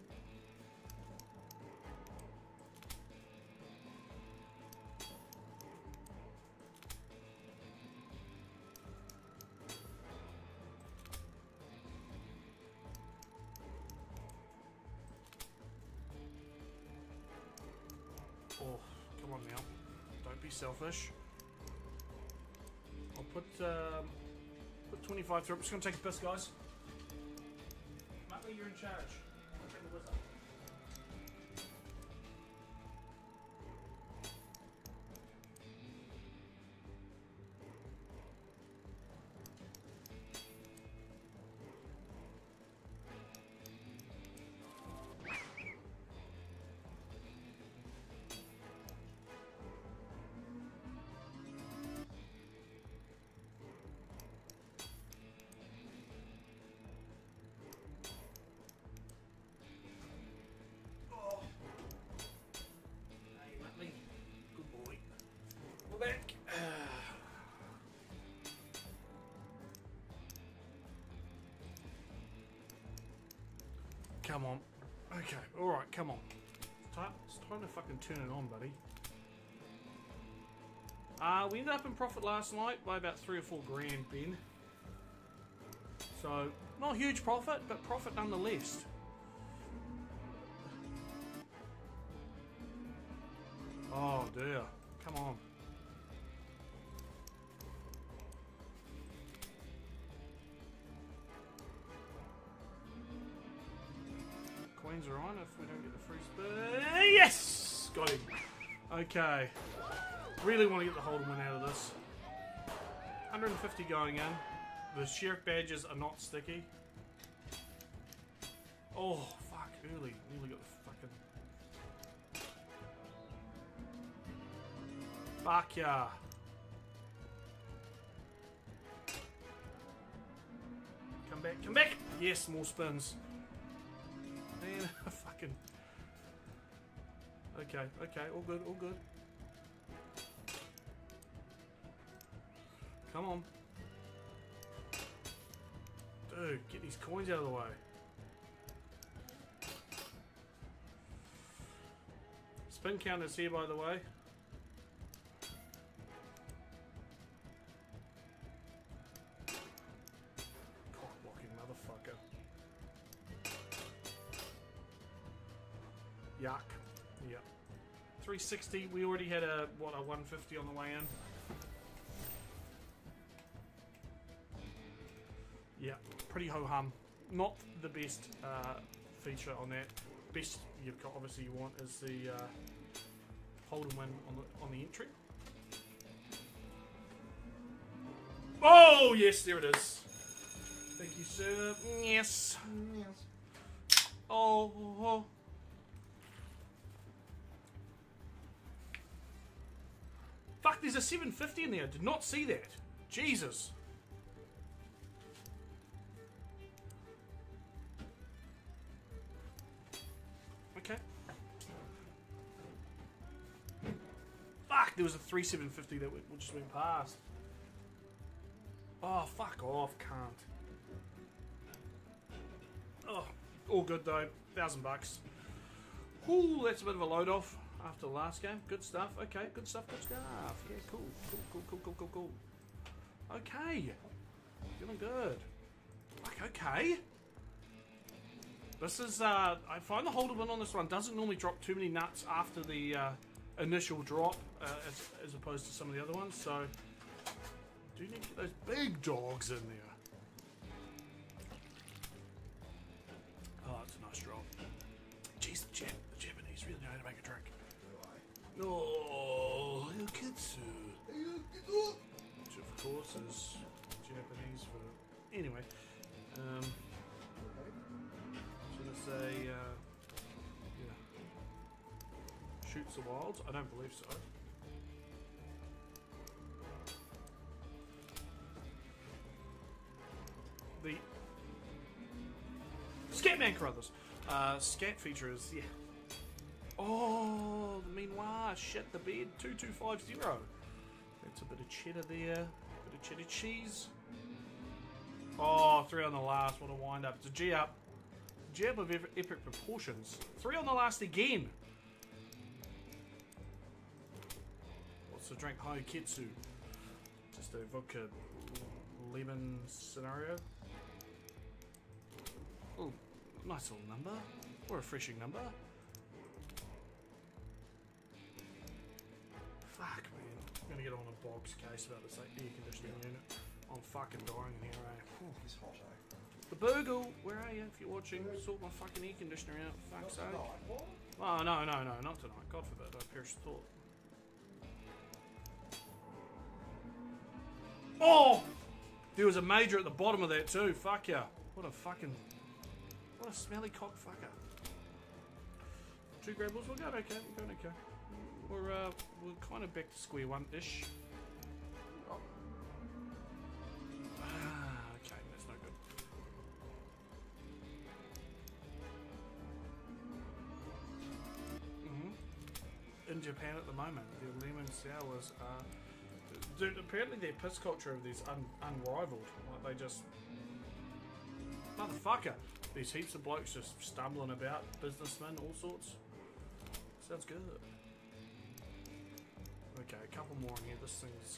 Oh, come on now. Don't be selfish. I'll put 25 through. I'm just going to take a piss, guys. Muttley, you're in charge. I'll take the whistle. Come on. Okay, alright, come on. It's time to fucking turn it on, buddy. We ended up in profit last night by about 3 or 4 grand, Ben. So, not a huge profit, but profit nonetheless. Oh dear. Come on. Coins are on if we don't get the free spin. Yes! Got him. Okay. Really want to get the hold and win out of this. 150 going in. The sheriff badges are not sticky. Oh, fuck. Early. Nearly got the fucking... Fuck yeah. Come back. Come back! Yes, more spins. Man, fucking... Okay, okay. All good, all good. Come on. Dude, get these coins out of the way. Spin counters here, by the way. Cock blocking motherfucker. Yuck. Yep. 360. We already had a 150 on the way in. Yeah, pretty ho-hum. Not the best feature on that. Best you've got, obviously, you want is the hold and win on the entry. Oh yes, there it is. Thank you, sir. Yes. Yes. Oh. Fuck, there's a 750 in there. Did not see that. Jesus. Okay. Fuck, there was a 3750 that just went past. Oh, fuck off, can't. Oh, all good though. $1,000. Ooh, that's a bit of a load off after the last game. Good stuff. Okay, good stuff, good stuff. Yeah, cool. Cool. Okay. Feeling good. Like, okay. This is, I find the hold and win on this one doesn't normally drop too many nuts after the initial drop, as opposed to some of the other ones, so do need to get those big dogs in there. Oh, it's a nice drop. Jeez, the Japanese really know how to make a drink. Oh, Yukitsu. Which of course is Japanese for... Anyway. Say, yeah. Shoots the wilds? I don't believe so. The Scatman Carruthers. Scat features, yeah. Oh, the meanwhile, shit the bed. 2250. That's a bit of cheddar there. Bit of cheddar cheese. Oh, 3 on the last. What a wind up. It's a G up. Jab of epic proportions. 3 on the last again. What's the drink? Hoikitsu. Just a vodka lemon scenario. Oh, nice little number. Or a refreshing number. Fuck, man. I'm gonna get on a box case about this air conditioning unit. I'm fucking dying in here, eh? It's hot, eh? The Burgle, where are you? If you're watching, sort my fucking air conditioner out, for fuck's sake. Oh, no, not tonight. God forbid, I perish the thought. Oh! There was a major at the bottom of that too, fuck yeah. What a smelly cock fucker. 2 grabbles, we're going okay, We're kind of back to square one-ish. Okay, that's no good. In Japan at the moment, the lemon sours are... Dude, apparently their piss culture of these unrivaled. Like, they just... Motherfucker. There's heaps of blokes just stumbling about, businessmen, all sorts. Sounds good. Okay, a couple more in here. This thing's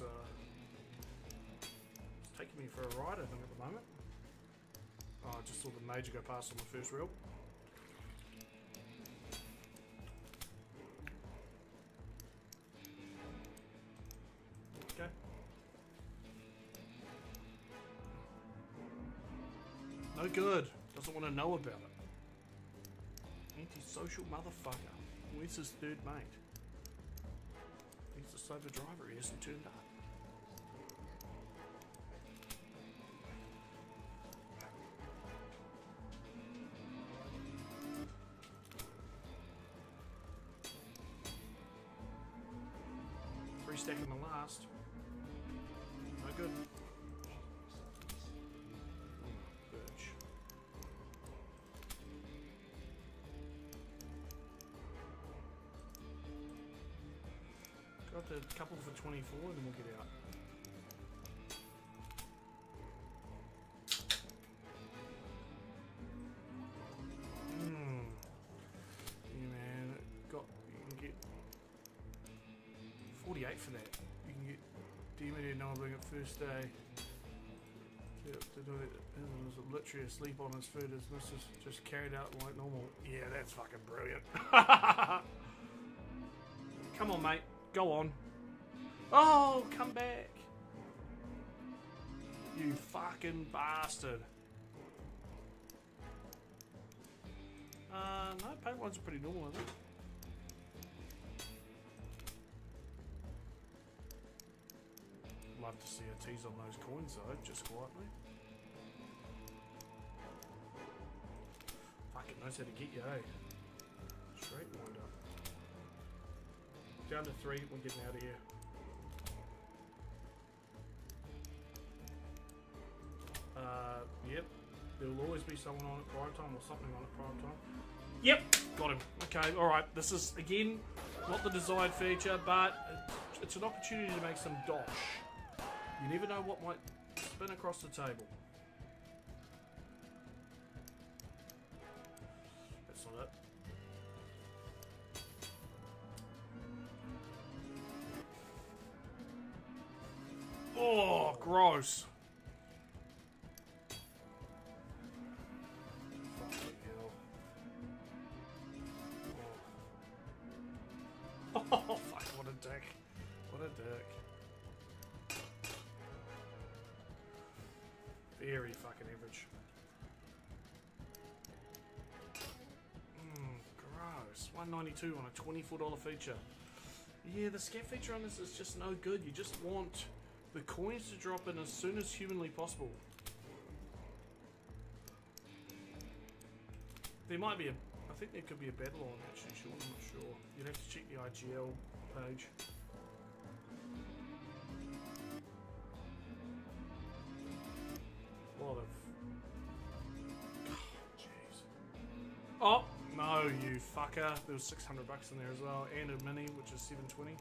it's taking me for a ride, I think, at the moment. Oh, I just saw the major go past on the first reel. Okay. No good. Doesn't want to know about it. Antisocial motherfucker. Where's his third mate? He's the sober driver. He hasn't turned up. Three stack in the last. No good. Birch. Got the couple for 24 and then we'll get out. Yeah, man. You can get 48 for that. You can get DMD knowing it first day. Literally asleep on his food. His missus just carried out like normal. Yeah, that's fucking brilliant. Come on, mate. Go on. Oh, come back. You fucking bastard. No, paint ones are pretty normal, I think. Love to see a tease on those coins though, just quietly. Fuck, it knows how to get you, eh? Straight wind up. Down to 3, we're getting out of here. Yep. There will always be someone on at prime time or something on at prime time. Yep, got him. Okay, alright. This is, again, not the desired feature, but it's an opportunity to make some dosh. You never know what might spin across the table. That's not it. Oh, gross. Fucking hell. Oh, fuck, what a dick. What a dick. Very fucking average. Gross. 192 on a $24 feature. Yeah, the scat feature on this is just no good. You just want the coins to drop in as soon as humanly possible. There might be a... I think there could be a battle on actually, sure, I'm not sure. You'd have to check the IGL page. A lot of... Oh, jeez. Oh, no, you fucker. There was 600 bucks in there as well. And a mini, which is 720.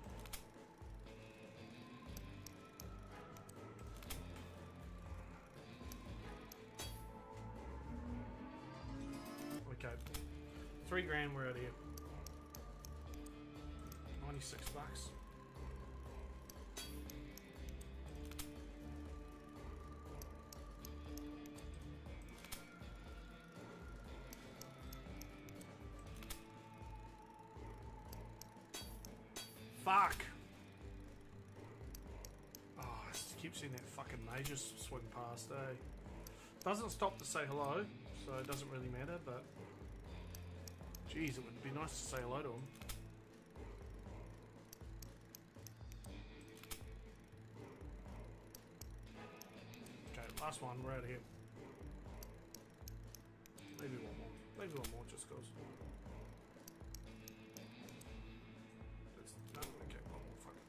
Okay. 3 grand, we're out of here. 96 bucks. Fuck! Oh, I just keep seeing that fucking major swing past, eh? Doesn't stop to say hello, so it doesn't really matter, but... Jeez, it would be nice to say hello to him. Okay, last one, we're out of here. Maybe one more. Maybe one more, just goes. No, okay, one more, fuck it.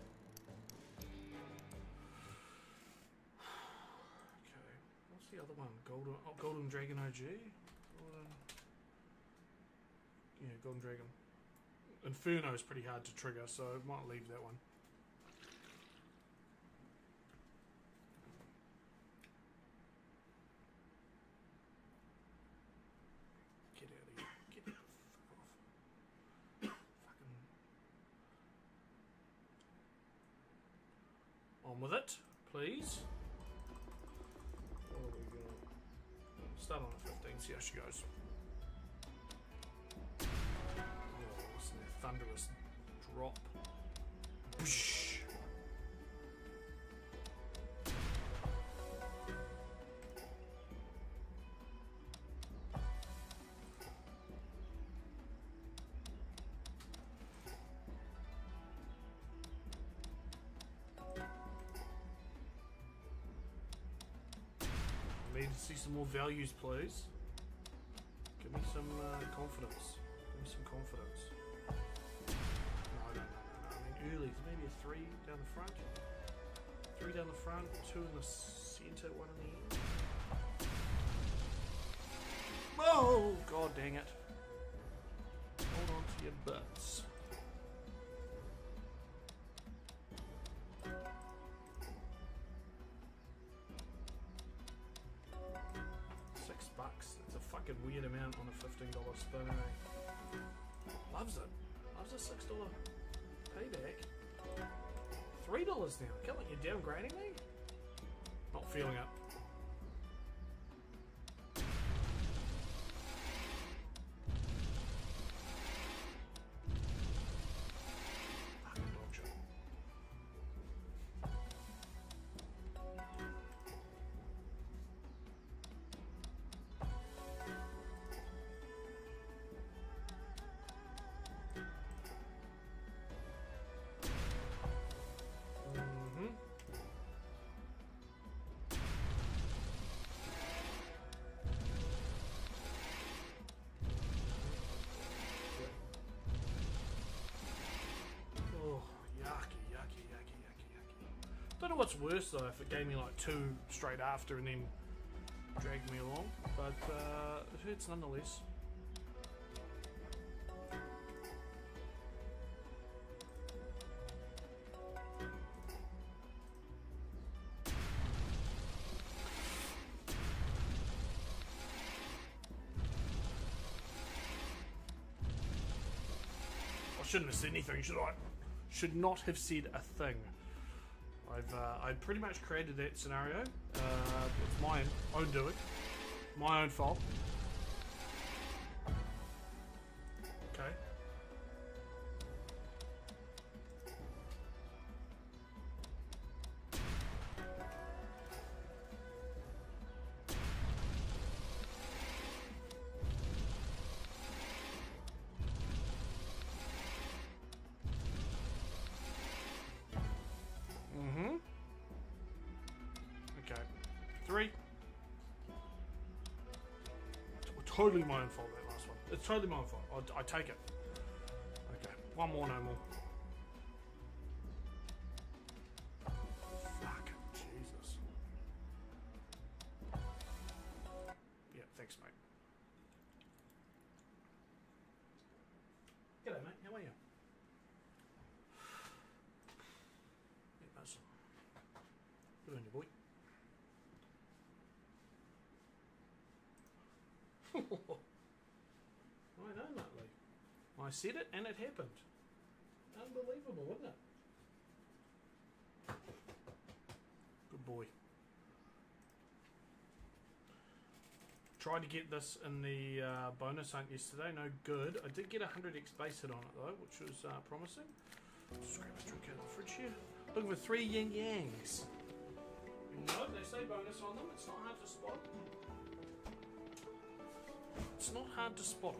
Okay, what's the other one? Golden Dragon OG? Yeah, Golden Dragon. Inferno is pretty hard to trigger, so I might leave that one. on with it, please. What are we going to start on a 15, see how she goes. Oh, listen to that thunderous drop. Whoosh. Need to see some more values, please. Give me some confidence. Give me some confidence. No. I mean, early. Maybe a 3 down the front. 3 down the front, 2 in the center, 1 in the end. Oh, god dang it. Hold on to your butts. $6. It's a fucking weird amount on a $15 spin, eh? Loves it. Loves a $6 payback. $3 now. Come on, you're downgrading me? Not feeling it. Fucking dog shit. Don't know what's worse though, if it gave me like 2 straight after and then dragged me along, but it hurts nonetheless. I shouldn't have said anything, should I? Should not have said a thing. I pretty much created that scenario. It's my own doing, my own fault. Okay. Okay. 3. Totally my own fault, that last one. It's totally my own fault. I take it. Okay. 1 more, no more. Fuck. Jesus. Yeah, thanks, mate. G'day, mate. How are you? Good on you, boy. I know, Nutley. I said it and it happened. Unbelievable, wasn't it? Good boy. Tried to get this in the bonus hunt yesterday, no good. I did get a 100x base hit on it though, which was promising. Just grab a drink out of the fridge here. Looking for 3 yin yangs. No, they say bonus on them. It's not hard to spot. It's not hard to spot.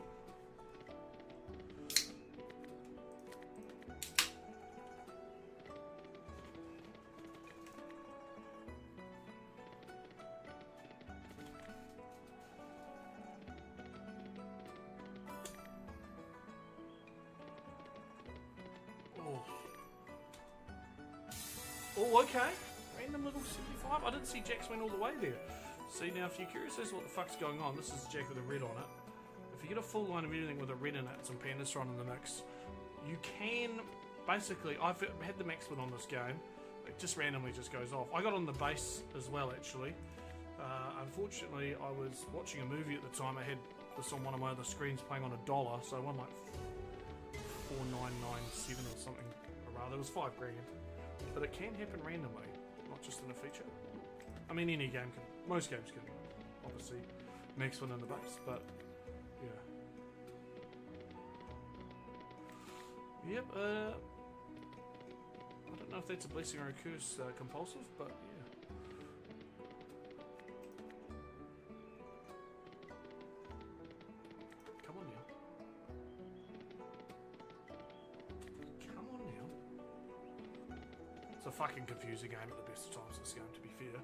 Oh, okay. Random little 75. I didn't see Jack's went all the way there. See, now if you're curious as to what the fuck's going on, this is Jack with a red on it. If you get a full line of everything with a red in it, some Pandastron in the mix, you can basically. I've had the max one on this game. It just randomly just goes off. I got on the base as well, actually. Unfortunately, I was watching a movie at the time. I had this on one of my other screens playing on $1, so I won like 4997 or something. Or rather, it was $5 grand. But it can happen randomly. not just in a feature. I mean, any game can, most games can, obviously, next one in the base, but yeah. Yep. I don't know if that's a blessing or a curse, compulsive, but yeah. Come on now. Come on now. It's a fucking confusing game at the best of times, this game, to be fair.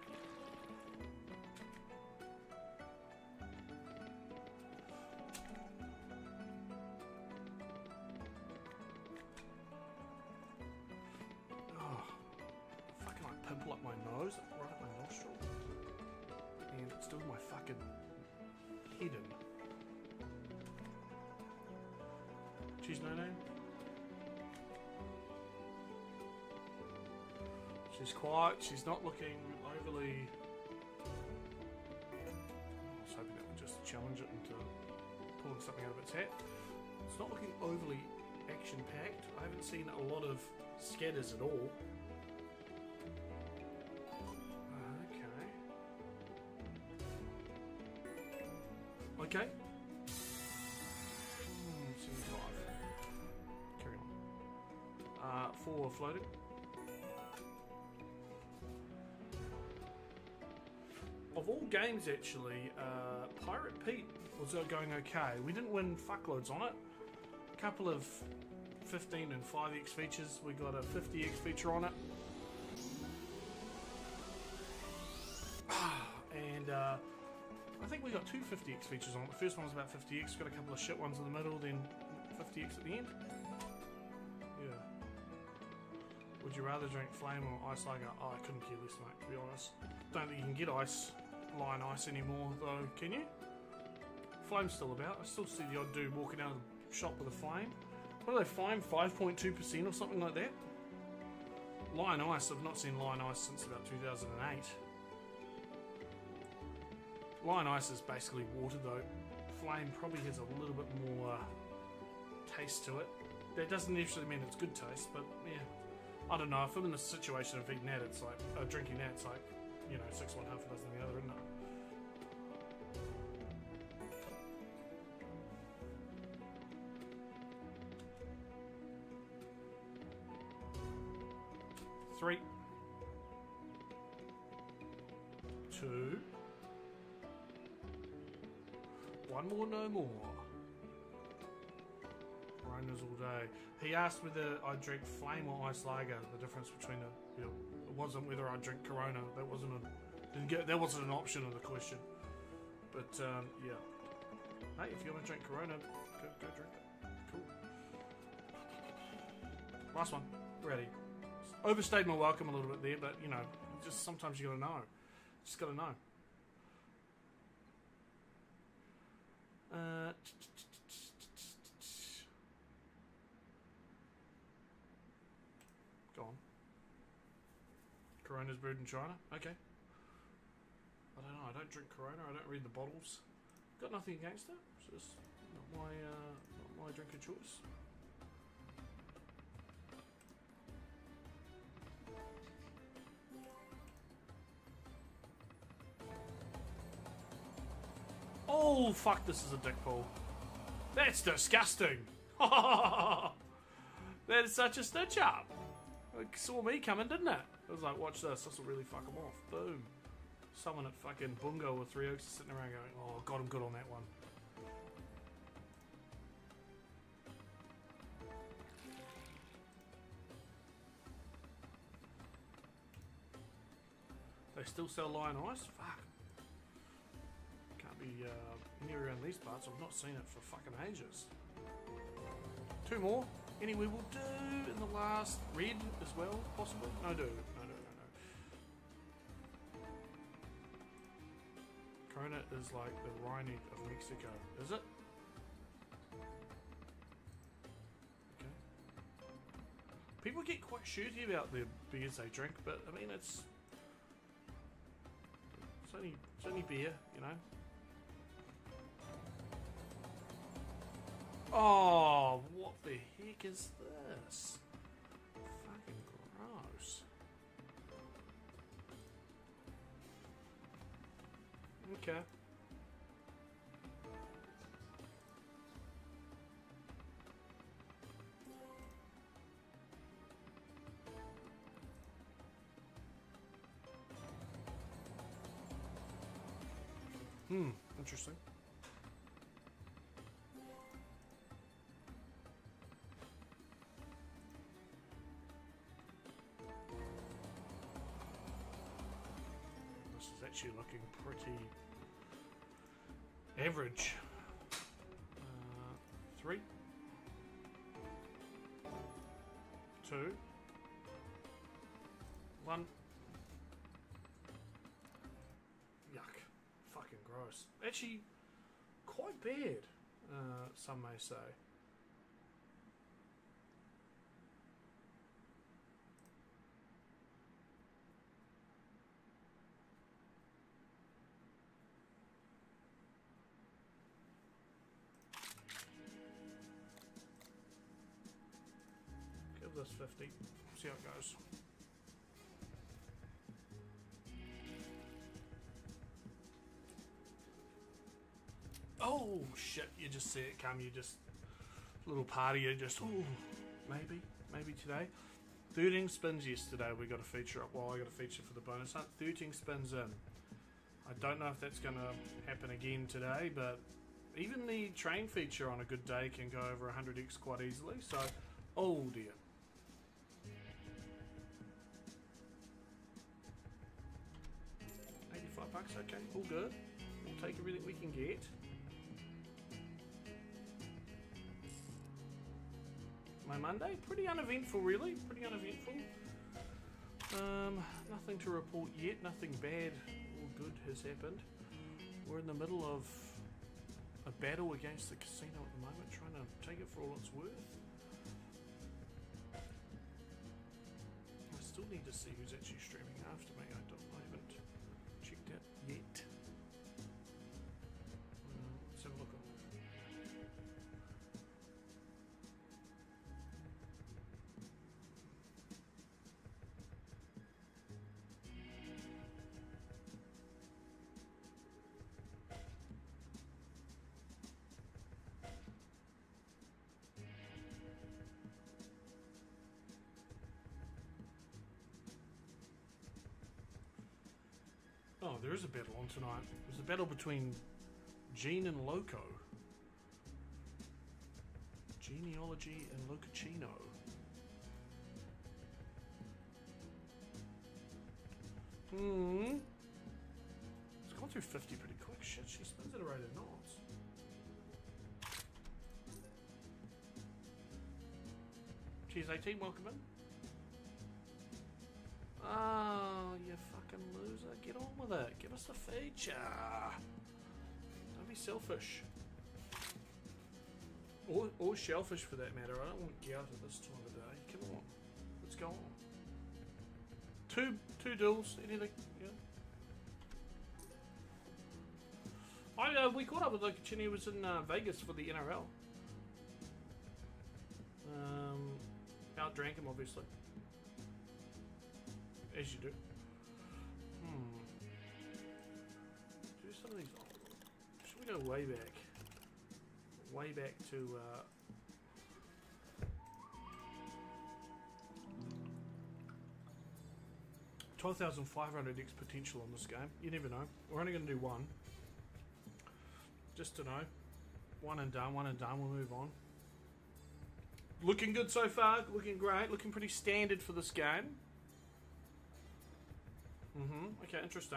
Oh, fucking like pimple up my nose, right up my nostril. And it's doing my fucking head in. She's no name. She's quiet, she's not looking overly... I was hoping that would just challenge it into pulling something out of its hat. It's not looking overly action-packed. I haven't seen a lot of scatters at all. Okay. 75. Carry on. 4 floating. Of all games, actually, Pirate Pete was going okay. We didn't win fuckloads on it. A couple of 15 and 5x features. We got a 50x feature on it. And I think we got 2 50x features on it. The first one was about 50x, got a couple of shit ones in the middle, then 50x at the end. Yeah. Would you rather drink Flame or Ice Lager? Oh, I couldn't care less, mate, to be honest. Don't think you can get Lion Ice anymore, though, can you? Flame's still about. I still see the odd dude walking out of the shop with a Flame. What are they, Flame? 5.2% or something like that? Lion Ice, I've not seen Lion Ice since about 2008. Lion Ice is basically water, though. Flame probably has a little bit more taste to it. That doesn't necessarily mean it's good taste, but yeah. I don't know, if I'm in the situation of eating that, it's like, drinking that, it's like, you know, 6 one, half a dozen the other, isn't it? Three. 2. 1 more, no more. Coronas all day. He asked whether I drink Flame or Ice Lager. The difference between the, you know, it wasn't whether I drink Corona. That wasn't that wasn't an option of the question. But yeah. Hey, if you want to drink Corona, go drink it. Cool. Last one. Ready. Overstayed my welcome a little bit there, but you know, just sometimes you gotta know. Just gotta know. Go on. Corona's brewed in China? Okay. I don't know, I don't drink Corona, I don't read the bottles. Got nothing against it, it's just not my drink of choice. Oh, fuck, this is a dick pull. That's disgusting. That is such a stitch up. It saw me coming, didn't it? I was like, watch this. This will really fuck him off. Boom. Someone at fucking Bungo or 3 Oaks is sitting around going, oh, got him good on that one. They still sell Lion Ice? Fuck. Can't be near around these parts. I've not seen it for fucking ages. 2 more. Anyway, we'll do in the last red as well, possibly. No, do. No. Corona is like the Rhine of Mexico, is it? Okay. People get quite shooty about the beers they drink, but I mean it's only beer, you know. Oh, what the heck is this? Fucking gross. Okay. Interesting. This is actually looking pretty average. 3, 2, 1. Yuck. Fucking gross. Actually, quite bad, some may say. Give this 50. See how it goes. Oh shit, you just see it come, you just, little party, you just, ooh, maybe today. 13 spins yesterday, we got a feature up, well I got a feature for the bonus hunt, 13 spins in. I don't know if that's going to happen again today, but even the train feature on a good day can go over 100x quite easily, so, oh dear. $85, okay, all good. We'll take everything we can get. My Monday, pretty uneventful really, pretty uneventful. Nothing to report yet, nothing bad or good has happened. We're in the middle of a battle against the casino at the moment, trying to take it for all it's worth. I still need to see who's actually streaming after me, I haven't checked it yet. Let's have a look on Oh, there is a battle on tonight. There's a battle between Gene and Loco. Genealogy and Locachino. It's gone through 50 pretty quick. Shit, she spins at a rate of knots. Cheers, 18, welcome in. Oh, you fucking loser. Get on with it. Give us the feature. Don't be selfish. Or shellfish for that matter. I don't want gout at this time of day. Come on. Let's go on. Two duels. Anything? Yeah. We caught up with Locachini. He was in Vegas for the NRL. Outdrank him, obviously. As you do. Do some of these. Should we go way back? Way back to 12,500x potential on this game. You never know. We're only going to do one. Just to know. One and done, we'll move on. Looking good so far, looking great, looking pretty standard for this game. Okay, interesting.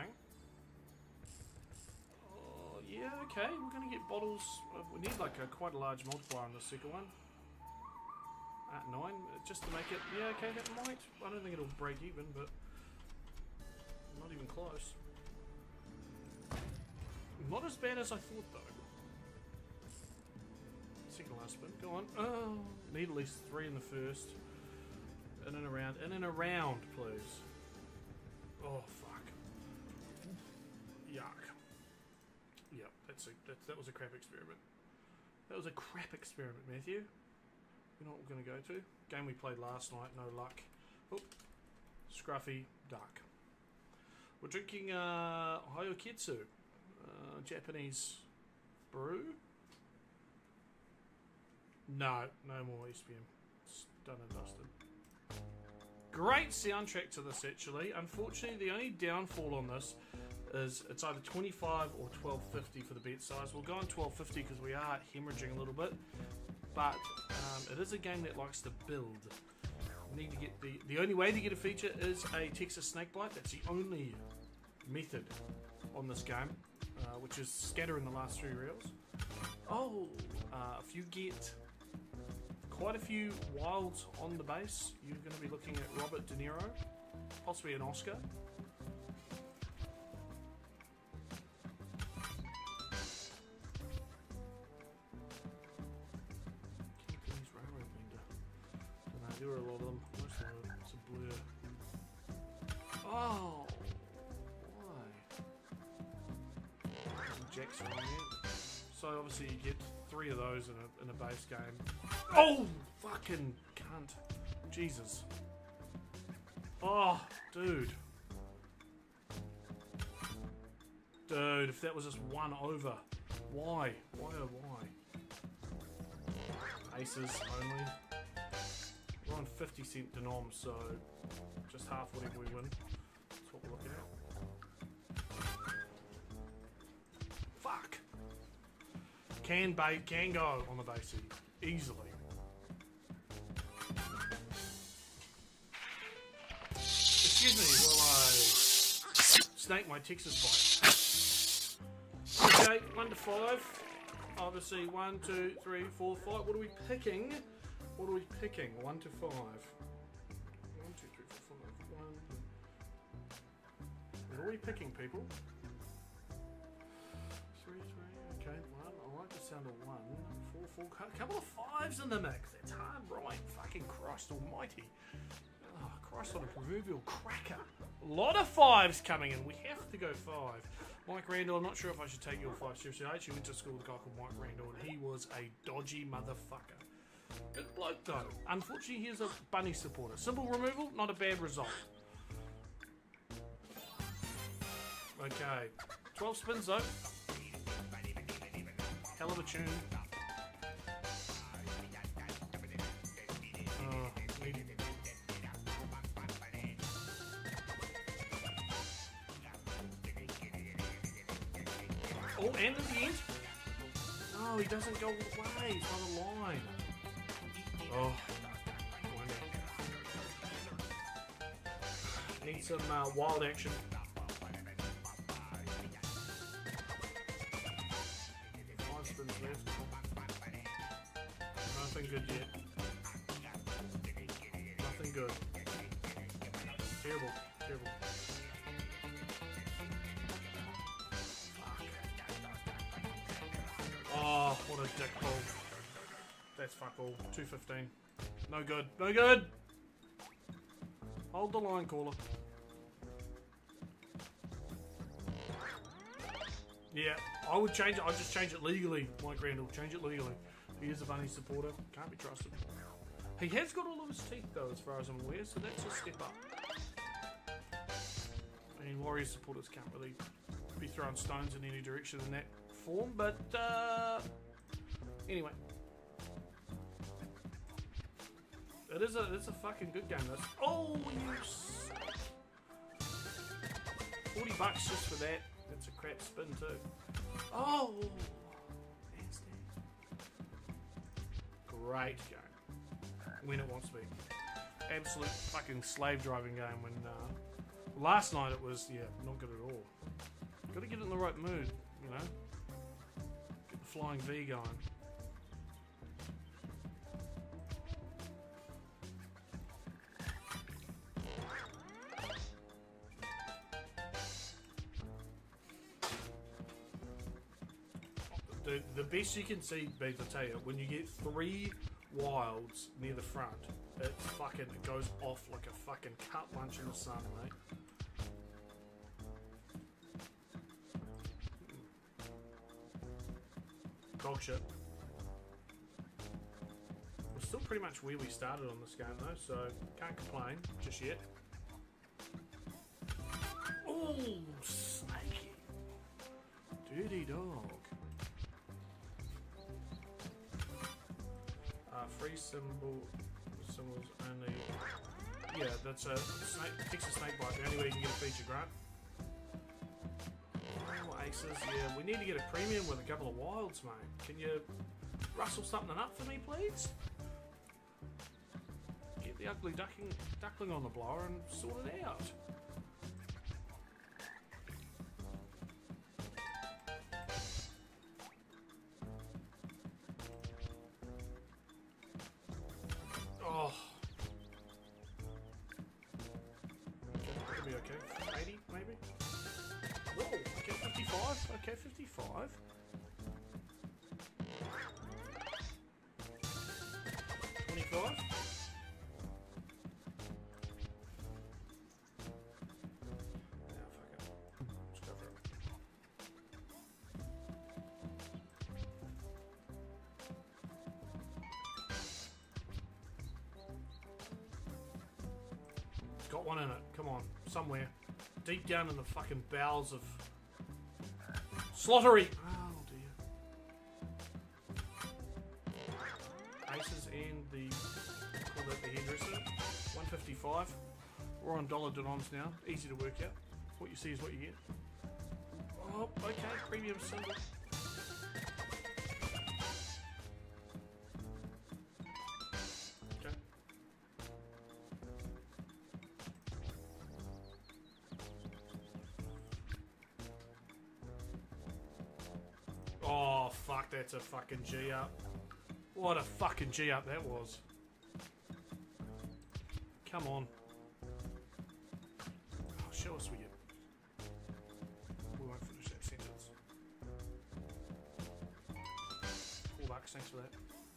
Oh, yeah, okay, we're going to get bottles. We need like quite a large multiplier on the second one. At 9, just to make it, yeah, okay, that might. I don't think it'll break even, but not even close. Not as bad as I thought, though. Second last spin, go on. Oh, need at least 3 in the first. In and around, please. Oh, fuck. Yuck. Yep, that was a crap experiment. That was a crap experiment, Matthew. You know what we're going to go to? Game we played last night, no luck. Oh, Scruffy Duck. We're drinking Hayoketsu. Japanese brew. No more SPM. It's done and dusted. Great soundtrack to this, actually. Unfortunately, the only downfall on this is it's either 25 or 1250 for the bet size. We'll go on 1250 because we are hemorrhaging a little bit, but it is a game that likes to build. We need to get the only way to get a feature is a Texas Snakebite. That's the only method on this game, which is scatter in the last 3 reels. Oh, if you get quite a few wilds on the base, you're going to be looking at Robert De Niro, possibly an Oscar. Japanese railroad vendor. Don't know, there were a lot of them. Most of them, it's a blur. Oh, why? Some jacks around here. So obviously you get 3 of those in a base game. Oh, fucking cunt. Jesus. Oh, dude. Dude, if that was just 1 over. Why? Why oh why? Aces only. We're on 50-cent denom, so just half whatever we win. That's what we're looking at. Fuck. Can go on the base easily. Excuse me while I snake my Texas bite. Okay, 1 to 5. Obviously 1, 2, 3, 4, 5. What are we picking? What are we picking? 1 to 5. 1, 2, 3, 4, 5. 1. What are we picking, people? 3, 3. Okay, 1. I like the sound of 1. 4, 4. A couple of 5s in the mix. That's hard, right? Fucking Christ almighty. Oh, Christ on a proverbial cracker. A lot of 5s coming in. We have to go 5. Mike Randall, I'm not sure if I should take your 5 seriously. I actually went to school with a guy called Mike Randall, and he was a dodgy motherfucker. Good bloke, though. Unfortunately, he's a bunny supporter. Simple removal, not a bad result. Okay. 12 spins, though. Hell of a tune. Oh, and at the end? No, he doesn't go all the way. He's on the line. Oh. Need some wild action. 5 spins left. Nothing good yet. Nothing good. Terrible. Terrible. Oh, what a dick pull. That's fuck all. 215. No good. No good! Hold the line, caller. Yeah, I would change it. I'd just change it legally, Mike Randall. Change it legally. He is a bunny supporter. Can't be trusted. He has got all of his teeth, though, as far as I'm aware, so that's a step up. I mean, Warriors supporters can't really be throwing stones in any direction in that form, but anyway, it is a fucking good game. This. Oh, you 40 bucks just for that. That's a crap spin too. Oh, great game when it wants to be. Absolute fucking slave driving game. When last night it was not good at all. Got to get in the right mood, you know. Get the flying V going. The best you can see, Beef, I tell you, when you get 3 wilds near the front, it goes off like a fucking cut lunch in the sun, mate. Dog shit. We're still pretty much where we started on this game though, so can't complain just yet. Oh, snaky. Dirty dog. Free symbols only. Yeah, that's a snake, Texas snake bite. The only way you can get a feature, Grant. Oh, aces. Yeah, we need to get a premium with a couple of wilds, mate. Can you rustle something up for me, please? Get the ugly duckling on the blower and sort it out. Oh. That'll be okay. 80, maybe? Whoa, okay, 55. Okay, 55. 25. Got one in it. Come on. Somewhere. Deep down in the fucking bowels of Slottery. Oh dear. Aces and the, call that the hairdresser. 155. We're on dollar denons now. Easy to work out. What you see is what you get. Oh, okay. Premium symbol. Oh, fuck, that's a fucking G up. What a fucking G up that was. Come on. Oh, show us what you... We won't finish that sentence. $4, thanks for that.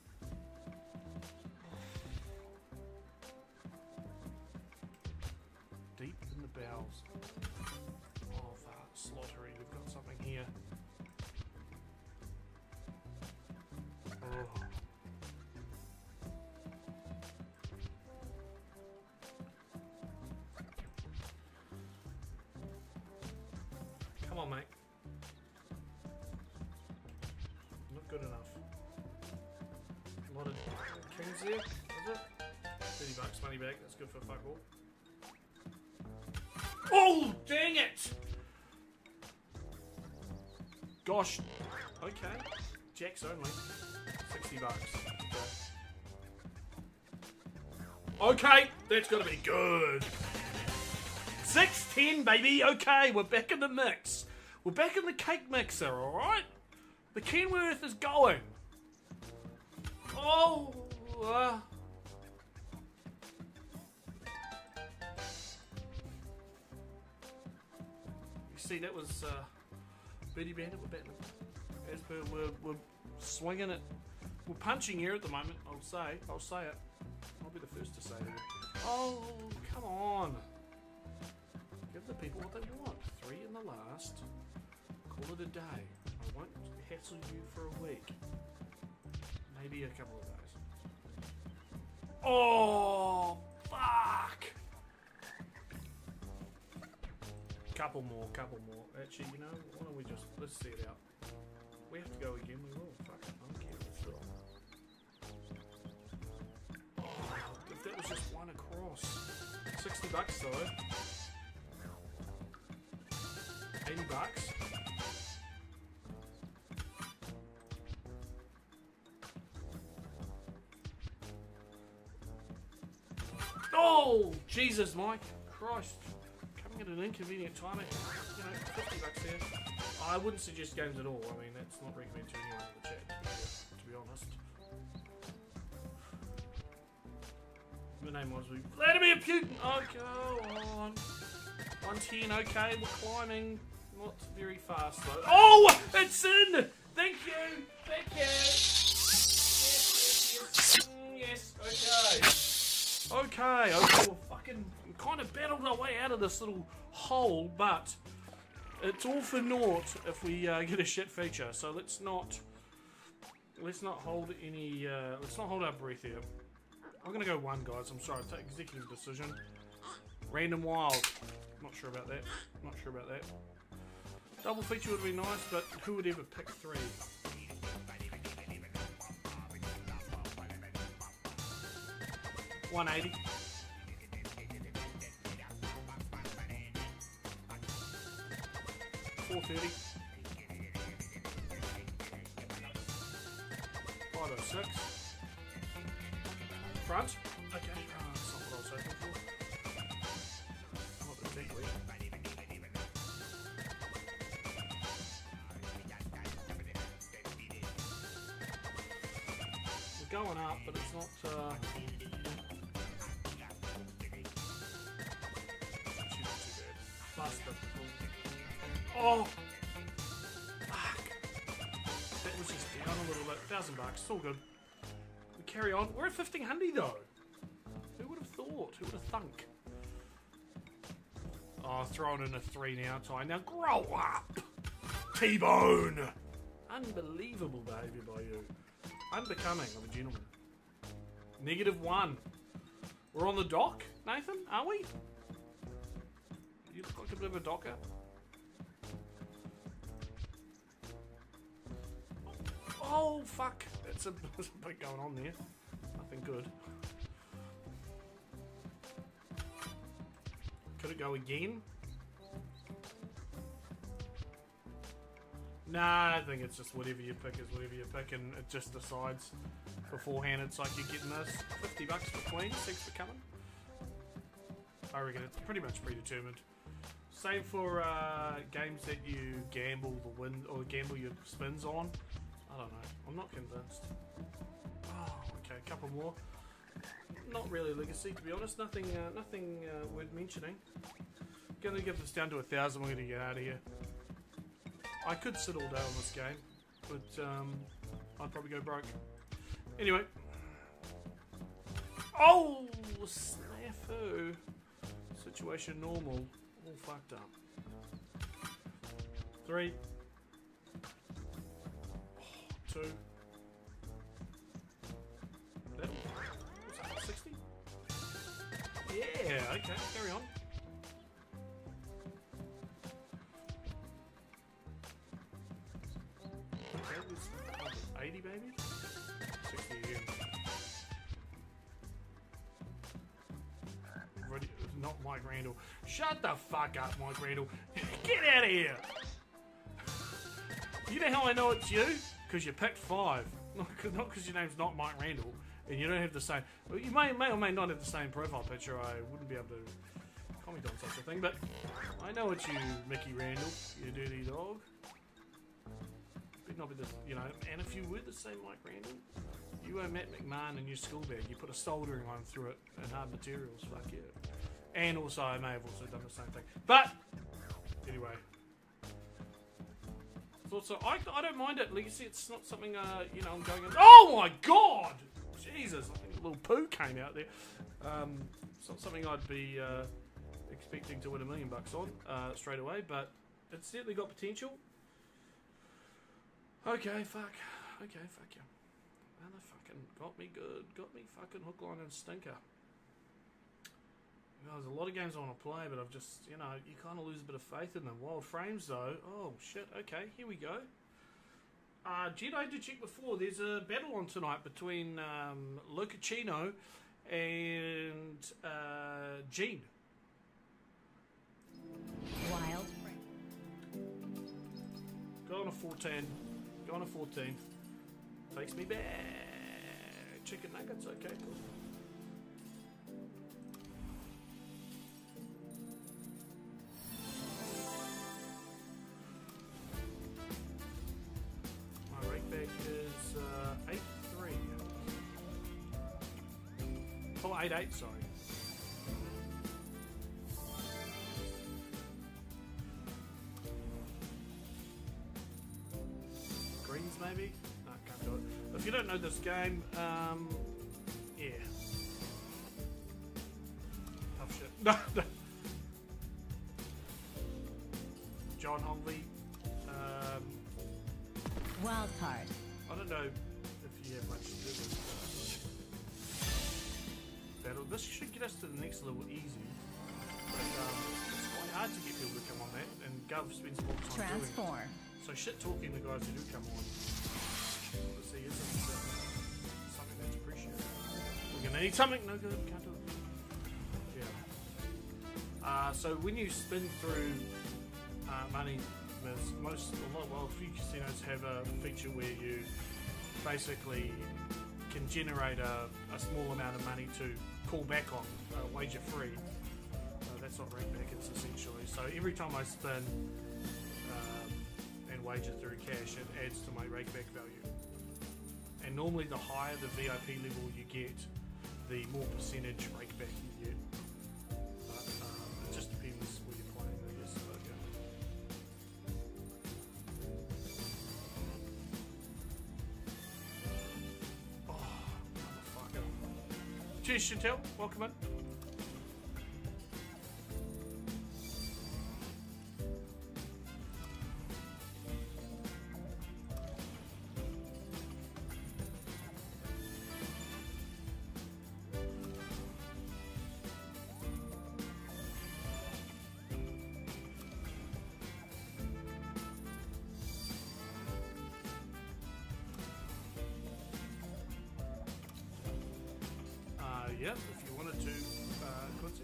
Deep in the bowels. Oh, fuck, Slottery, we've got something here. Oh. Come on, mate. Not good enough. A lot of kings there, is it? $30 money back, that's good for fuck all. Oh, dang it! Gosh. Okay. Jacks only. $60. Okay, that's gonna be good. 610, baby. Okay, we're back in the mix. We're back in the cake mixer, alright? The Kenworth is going. Oh. You see, that was Birdie Bandit. We're battling. As per, we're swinging it. We're punching here at the moment, I'll say it. I'll be the first to say it. Oh, come on. Give the people what they want. 3 in the last. Call it a day. I won't hassle you for a week. Maybe a couple of days. Oh, fuck. Couple more. Actually, you know, why don't we just, let's see it out. We have to go again, we will. Fuck it, I don't care. Oh, if that was just one across. $60 though. $80. Oh, Jesus, Mike. Christ. Coming at an inconvenient time. You know, $50 there. I wouldn't suggest games at all. I mean, that's not recommended to anyone in the chat, to be honest. The name was Vladimir Putin. Oh, go on. 110, okay, we're climbing. Not very fast though. Oh, it's in! Thank you! Yes, okay, we're fucking kind of battled our way out of this little hole, but it's all for naught if we get a shit feature. So let's not hold any. Let's not hold our breath here. I'm gonna go 1, guys. I'm sorry. Take executive decision. Random wild. Not sure about that. Double feature would be nice, but who would ever pick 3? $180. $430. $506. Front. Okay. That's not what I was hoping for. Not exactly. We're going up, but it's not. Actually not too bad. Last bit. Oh! Fuck! That was just down a little bit. $1,000. It's all good. We carry on. We're at 1500 though. Who would have thought? Who would have thunk? Oh, throwing in a 3 now, Ty. Now grow up! T-Bone! Unbelievable behaviour by you. Unbecoming of a gentleman. -1. We're on the dock, Nathan, are we? You look like a bit of a docker. Oh, fuck. There's a bit going on there. Nothing good. Could it go again? Nah, I think it's just whatever you pick is whatever you pick, and it just decides beforehand. It's like you're getting this $50 for Queen, 6 for coming. I reckon it's pretty much predetermined. Same for games that you gamble the win or gamble your spins on. I don't know. I'm not convinced. Oh, okay, a couple more. Not really legacy, to be honest. Nothing worth mentioning. Gonna give this down to 1,000. We're gonna get out of here. I could sit all day on this game, but I'd probably go broke. Anyway. Oh, snafu. Situation normal. All fucked up. 3. 2. That, what's that, 60? Yeah, okay, carry on. Okay, was 80 baby? 60 again. Ready, not Mike Randall. Shut the fuck up, Mike Randall. Get out of here! You know how I know it's you? Because you picked 5. Not because your name's not Mike Randall. And you don't have the same... Well, you may or may not have the same profile picture. I wouldn't be able to comment on such a thing. But I know it's you, Mickey Randall. You dirty dog. But not be the... You know, and if you were the same Mike Randall, you owe Matt McMahon in your school bag. You put a soldering iron through it and hard materials. Fuck yeah. And also, I may have also done the same thing. But, anyway... So I don't mind it. Legacy, it's not something, you know, I'm going in. Oh my god! Jesus, I think a little poo came out there. It's not something I'd be expecting to win $1 million on straight away, but it's certainly got potential. Okay, fuck. Okay, fuck you. Motherfucking got me good. Got me fucking hook, line, and stinker. Well, there's a lot of games I want to play, but I've just, you know, you kind of lose a bit of faith in them. Wild Frames, though. Oh, shit. Okay, here we go. Jed, I did check before. There's a battle on tonight between Lucacino and Gene. Wild. Go on a 14. Go on a 14. Takes me back. Chicken nuggets. Okay, cool. Is 8-3. Oh, 8-8, sorry. Greens, maybe? No, can't do it. If you don't know this game, yeah. Tough shit. No, no. John Honley. Wild card. I don't know if you have much to do with battle. This should get us to the next level easy. But it's quite hard to get people to come on that, and Gov spends a lot of time doing it. Transform. So shit talking the guys who do come on. See, isn't something that's appreciated. We're gonna need something. No good. Can't do it. Yeah. So when you spin through money, there's a few casinos have a feature where you basically can generate a small amount of money to call back on, wager free. That's not rake back, it's essentially. So every time I spin and wager through cash, it adds to my rake back value. And normally the higher the VIP level you get, the more percentage rake back you get. But it just depends where you're playing, I guess. But, yeah. Oh, motherfucker. Cheers, Chantel. Welcome in. Yeah, if you wanted to, Quincy.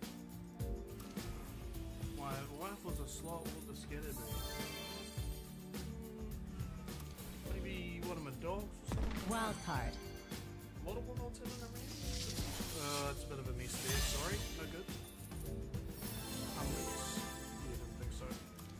My wife was a slot with the scatter bee. Maybe one of my dogs or something. Wild card. A lot of one odds in and around. It's a bit of a mess there, sorry. No good. Yeah, didn't think so.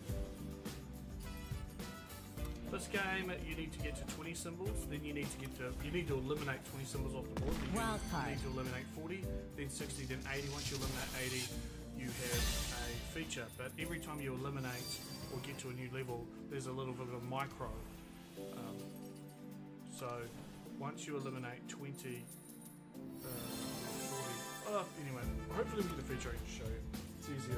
This game, you need to get to 20 symbols, then you need to eliminate 20 symbols off the board. Then Wild card. You need to eliminate 40, then 60, then 80. Once you eliminate 80, you have a feature. But every time you eliminate or get to a new level, there's a little bit of a micro. So once you eliminate 20, 40. Anyway, hopefully we get a feature I can show you. It's easier.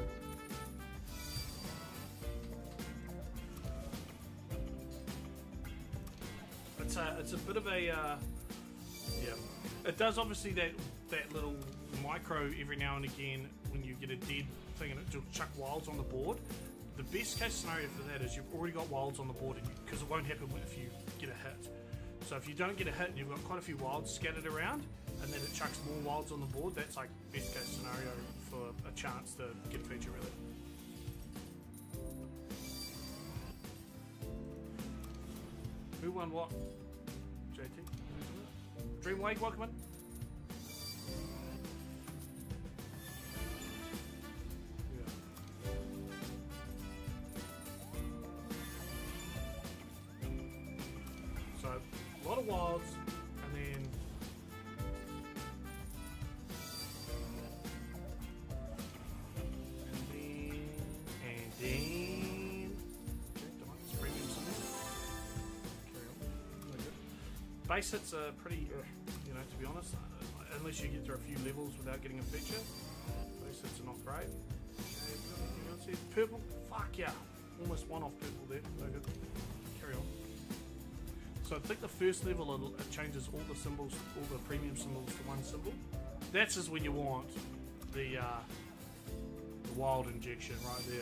It's a bit of a yeah. It does obviously that little micro every now and again when you get a dead thing and it'll chuck wilds on the board. The best case scenario for that is you've already got wilds on the board because it won't happen if you get a hit. So if you don't get a hit and you've got quite a few wilds scattered around and then it chucks more wilds on the board, that's like best case scenario for a chance to get a feature really. Who won what? JT? Dreamwave, welcome in. Yeah. So, a lot of wilds, and then base hits are pretty, you know, to be honest, unless you get through a few levels without getting a feature, base hits are not great. Okay, purple, fuck yeah, almost one off purple there, no good. Carry on. So I think the first level it changes all the symbols, all the premium symbols to one symbol. That's just when you want the wild injection right there.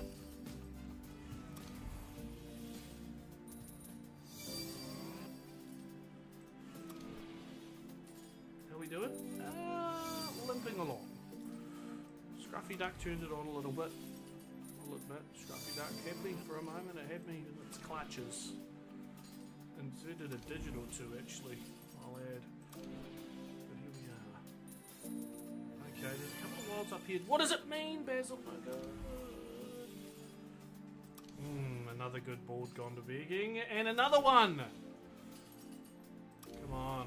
Doing? Limping along. Scruffy Duck turned it on a little bit. Scruffy Duck had me for a moment. It had me in its clutches. Inserted a digital too, actually. I'll add. But here we are. Okay, there's a couple of wilds up here. What does it mean, Basil? My God. Another good board gone to begging, and another one. Come on.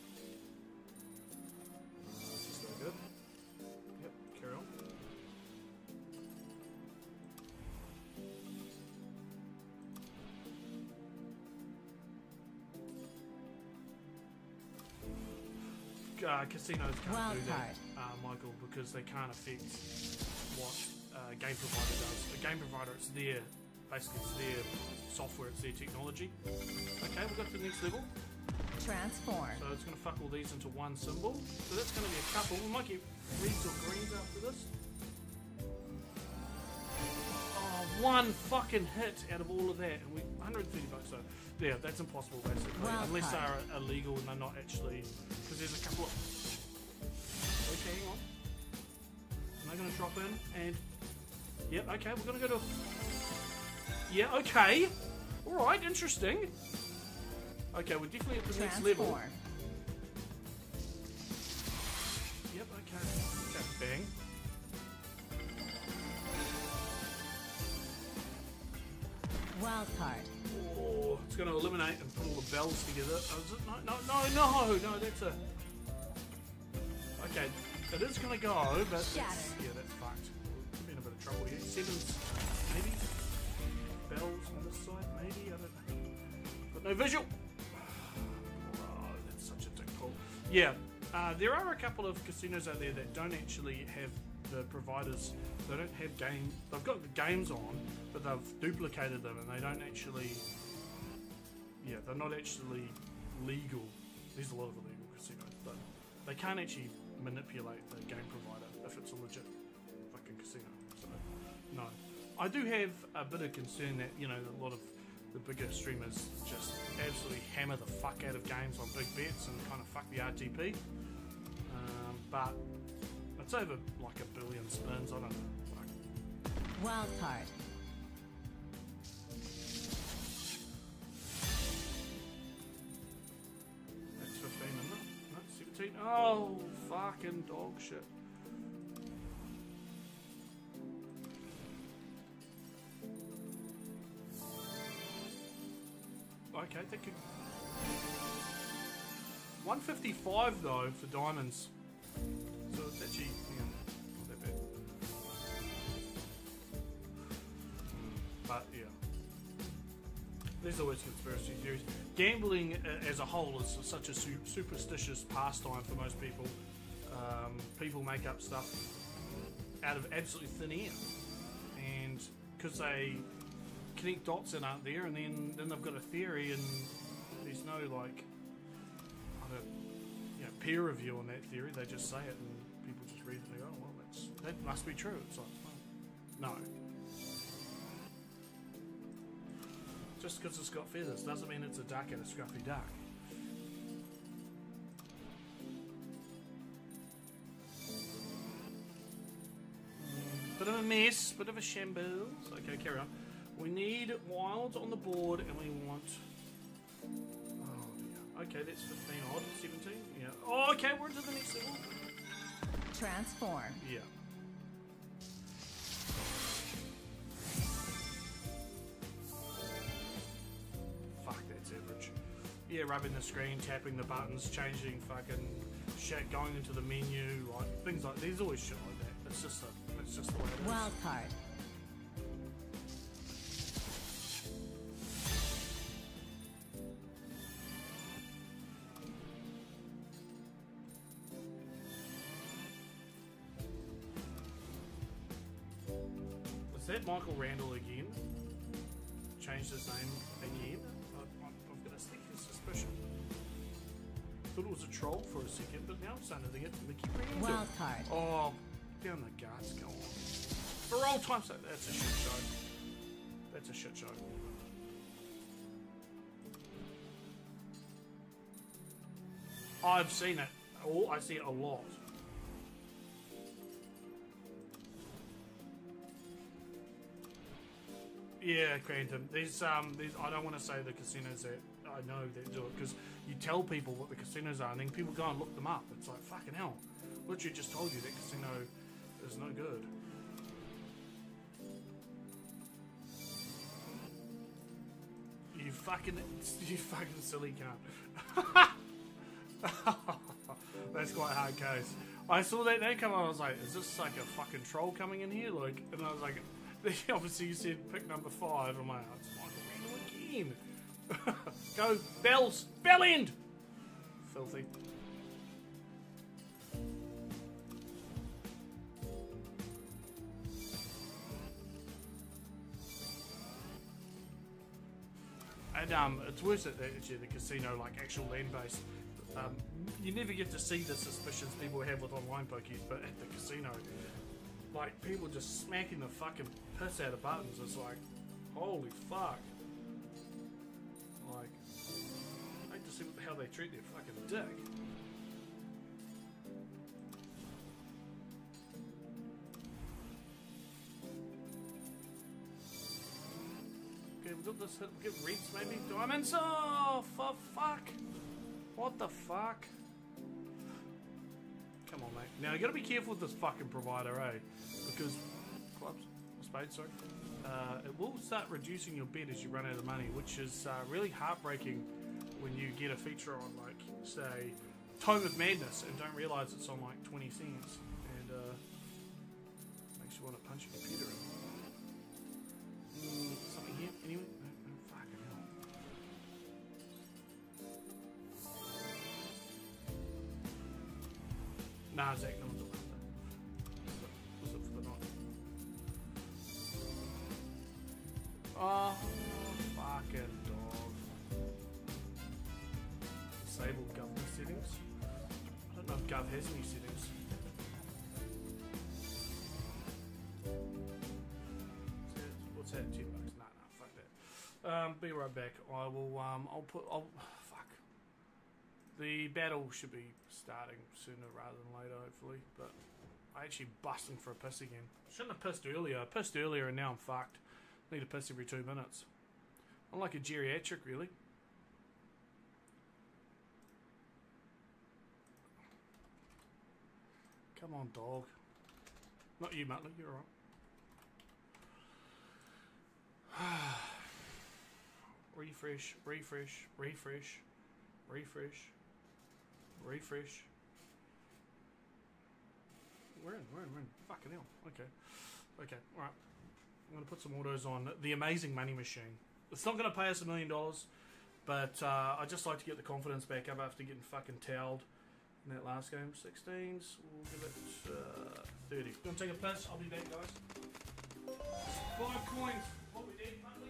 Casinos can't do that, Michael, because they can't affect what game provider does. The game provider, it's their, basically it's their software, it's their technology. Okay, we've got to the next level. Transform. So it's going to fuck all these into one symbol. So that's going to be a couple. We might get reds or greens after this. one fucking hit out of all of that, and we 130 bucks. So yeah, that's impossible basically, unless they're illegal and they're not actually. Because there's a couple of. Okay, hang on. Am I going to drop in? And yep, okay, we're going to go to. Yeah, okay. All right, interesting. Okay, we're definitely at the next level. Yep, okay. Okay, bang. Wild card. Oh, it's going to eliminate and put all the bells together. Oh, is it? No, that's a... Okay, it is going to go, but... Yeah, that's fucked. We're in a bit of trouble here. Sevens, maybe? Bells on this side, maybe? I don't know. Got no visual! Oh, that's such a dick pull. Yeah, there are a couple of casinos out there that don't actually have the providers. They don't have game. They've got the games on, but they've duplicated them, and they don't actually. Yeah, they're not actually legal. There's a lot of illegal casinos, but they can't actually manipulate the game provider if it's a legit fucking casino. So, no, I do have a bit of concern that a lot of the bigger streamers just absolutely hammer the fuck out of games on big bets and kind of fuck the RTP. But it's over like 1 billion spins. I don't know. Wild card. That's 15, isn't it? No, 17. Oh, fucking dog shit. Okay, that could. 155 though for diamonds. So it's actually not that bad. But yeah, there's always conspiracy theories. Gambling as a whole is such a superstitious pastime for most people. People make up stuff out of absolutely thin air, and because they connect dots that aren't there, and then they've got a theory, and there's no peer review on that theory. They just say it, and people just read it and they go, oh, well, that must be true. It's like, no. Just because it's got feathers doesn't mean it's a duck and a scruffy duck. Bit of a mess, bit of a shambles. Okay, carry on. We need wilds on the board, and we want... Oh, yeah. Okay, that's 15 odd. 17? Yeah. Oh, okay, we're into the next level. Transform. Yeah. Fuck, that's average. Yeah, rubbing the screen, tapping the buttons, changing fucking shit, going into the menu, like things like... There's always shit like that. It's just the way it is. Wild card. Is that Michael Randall again? Changed his name again? I've got a sneaky suspicion. Thought it was a troll for a second, but now I'm starting to think it's Mickey Randall. Wild card. Oh, down the guts, go on. For all time's sake, that's a shit show. That's a shit show. I've seen it. Oh, I see it a lot. Yeah, Cranton. There's I don't want to say the casinos that I know that do it, because you tell people what the casinos are, and then people go and look them up. It's like, fucking hell. Literally just told you that casino is no good. You fucking silly cunt. That's quite hard case. I saw that name come on, I was like, is this like a fucking troll coming in here? Like, and I was like, obviously you said pick number 5. I'm like, oh, it's Michael Randall again. Go, bells, bell end! Filthy. And it's worse at the casino, like actual land-based. You never get to see the suspicions people have with online pokies, but at the casino, like people just smacking the fucking piss out of buttons. It's like, holy fuck. Like, I hate to see how they treat their fucking dick. Okay, we got this hit. We'll get reds maybe. Diamonds. Oh, for fuck. What the fuck? Come on, mate. Now, you gotta be careful with this fucking provider, eh? Because, clubs, spades, sorry. It will start reducing your bet as you run out of money, which is really heartbreaking when you get a feature on, like, say, Tome of Madness and don't realise it's on, like, 20 cents. And, makes you want to punch your computer in. Something here? Anyway? No, fucking hell. Nah, Zach, no one's around that. Was it for the night? Oh, fucking dog. Disable government settings. I don't know if Gov has any settings. What's that? $10? Nah, fuck that. Be right back. Fuck. The battle should be starting sooner rather than later, hopefully, but I actually busting for a piss again. Shouldn't have pissed earlier. I pissed earlier and now I'm fucked. Need to piss every 2 minutes. I'm like a geriatric, really. Come on, dog. Not you, Muttley. You're alright. Refresh, refresh, refresh, refresh, refresh. We're in. Fucking hell. Okay, alright. I'm going to put some autos on. The Amazing Money Machine. It's not going to pay us $1 million, but I just like to get the confidence back up after getting fucking towelled in that last game. 16s, we'll give it 30. You want to take a piss? I'll be back, guys. 5 coins. What we did, Muttley?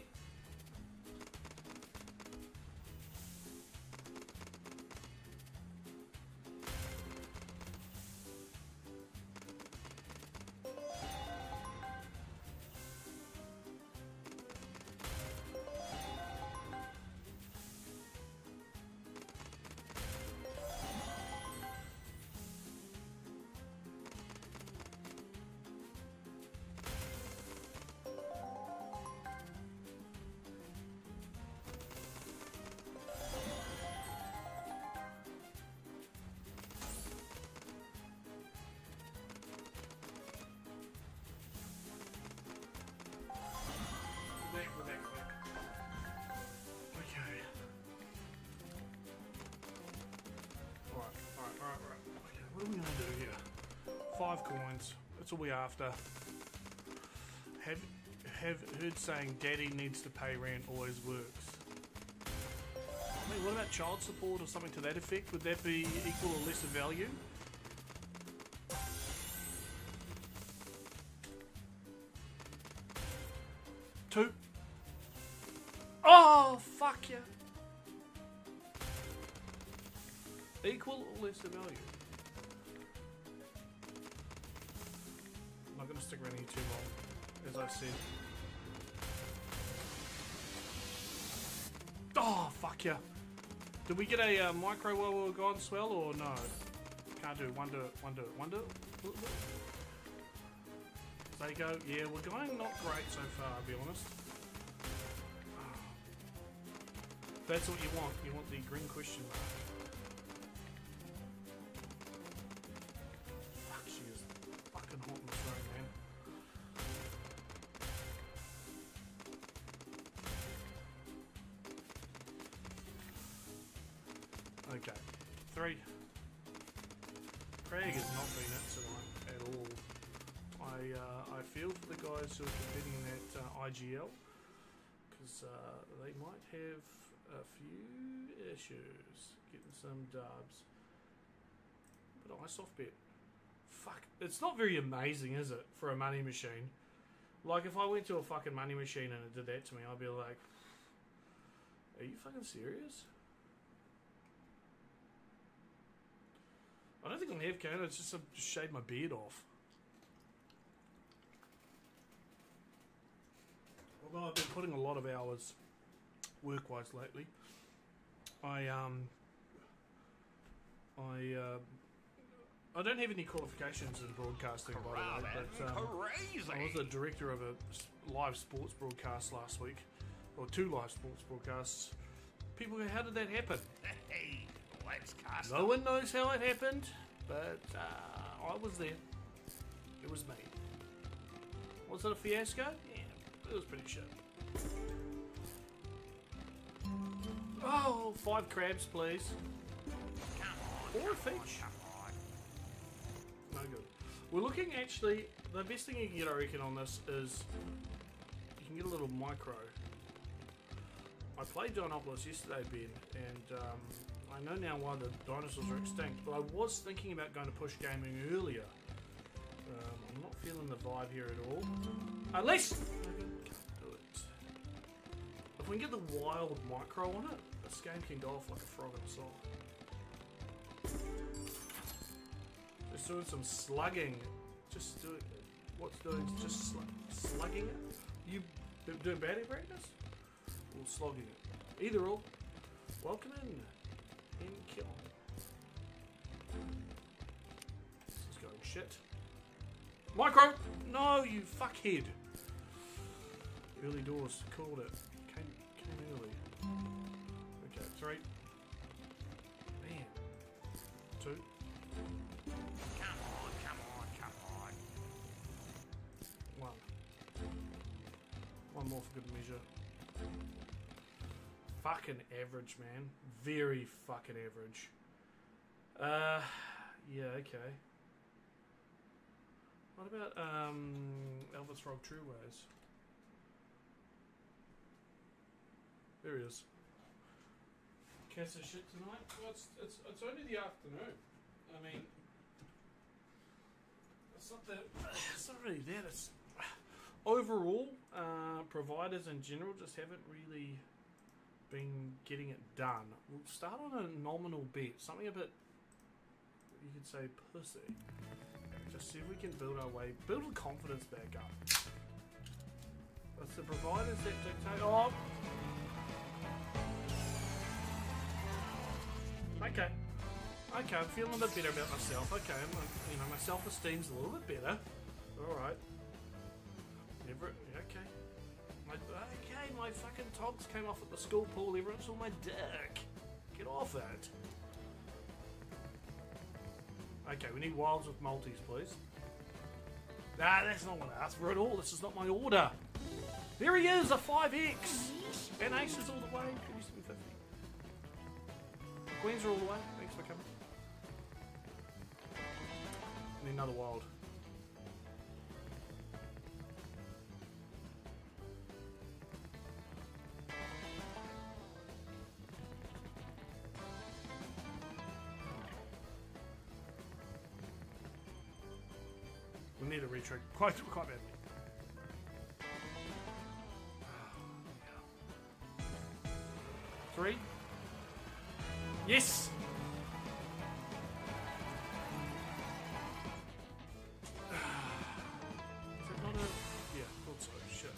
What are we going to do here? 5 coins. That's all we're after. Have heard saying daddy needs to pay rent always works. I mean, what about child support or something to that effect? Would that be equal or lesser value? Two. Oh, fuck yeah. Equal or lesser value? I'm not going to stick around here too long, as I said. Oh, fuck yeah. Did we get a micro while we were gone, Swell, or no? Can't do it. One do it. There you go. Yeah, we're going not great so far, I'll be honest. That's what you want. You want the green question mark. Fuck, she is fucking hot in the throat, man. Okay. 3. Craig has not been it tonight at all. I feel for the guys who are competing in that IGL, because they might have a few issues getting some dubs. But I soft bet. Fuck, it's not very amazing, is it, for a money machine? Like, if I went to a fucking money machine and it did that to me, I'd be like, are you fucking serious? I don't think I'm half can, it's just to shave my beard off. although I've been putting a lot of hours work-wise lately, I don't have any qualifications in broadcasting, by the way, but I was the director of a live sports broadcast last week, or 2 live sports broadcasts. People go, how did that happen? Hey, let's cast No one knows how it happened, but I was there. It was me. Was it a fiasco? Yeah, it was pretty shit. Oh, 5 crabs, please. Or a fish. No good. We're looking, actually, the best thing you can get, I reckon, on this is you can get a little micro. I played Dinopolis yesterday, Ben, and I know now why the dinosaurs are extinct, but I was thinking about going to push gaming earlier. I'm not feeling the vibe here at all. Unless I can't do it. If we can get the wild micro on it, this game can go off like a frog in a sock. Just doing some slugging. Just doing what's doing is just slugging it. You doing batting practice or slogging it? Either or. Welcome in and kill. This is going shit. Micro! No, you fuckhead. Early doors, called it. Came early. Okay, 3. Man. 2. Come on. 1. One more for good measure. Fucking average, man. Very fucking average. Yeah, okay. What about Elvis Frog True Ways? There he is. Cast of shit tonight? Well, it's only the afternoon. I mean, it's not really that. It's overall, providers in general just haven't really been getting it done. We'll start on a nominal bet, something a bit, you could say, pussy. Just see if we can build our way, build the confidence back up. It's the providers that dictate. Oh, okay. I'm feeling a bit better about myself. Okay, my self-esteem's a little bit better. All right. Okay. My fucking togs came off at the school pool. Everyone saw my dick. Get off it. Okay, we need wilds with multis, please. Nah, that's not what I asked for at all. This is not my order. There he is, a 5x. And aces all the way. 2750. Queens are all the way. Thanks for coming. Need another wild. We need a retro quite badly. Three. Yes. Is it not a? Yeah, thought so. Shit.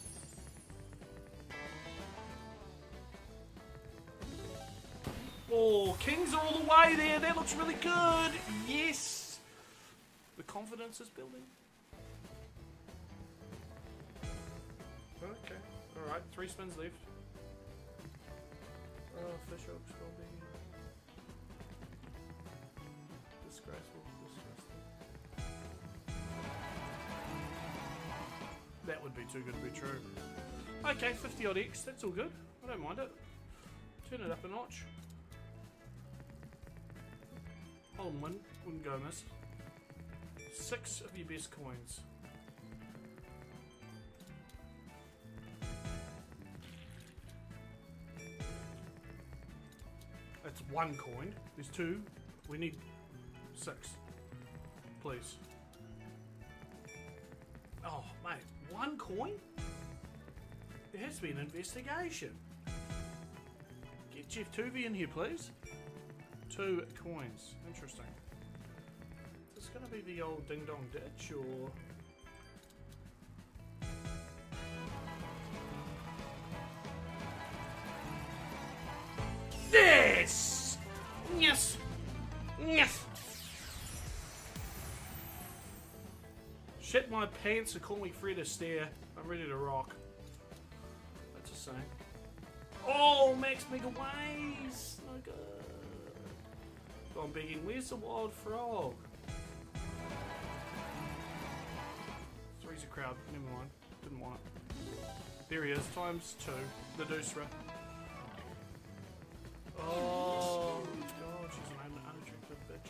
Oh, kings are all the way there. That looks really good. Yes. The confidence is building. Okay. Alright, 3 spins left. Oh, fish hooks will be disgraceful. That would be too good to be true. Okay, 50 odd X, that's all good. I don't mind it. Turn it up a notch. Hole and win, wouldn't go miss. 6 of your best coins. That's 1 coin. There's 2. We need 6. Please. Oh, mate. 1 coin? There has to be an investigation. Get Jeff Tuvey in here, please. 2 coins. Interesting. Is this going to be the old ding dong ditch or? my pants or call me Fred Astaire. I'm ready to rock. That's a saying. Oh, Max Mega Waves! No good. Gone begging. Where's the wild frog? 3's a crowd. Never mind. Didn't want it. There he is. Times 2. The Doosra. Oh, God. She's an unattractive bitch.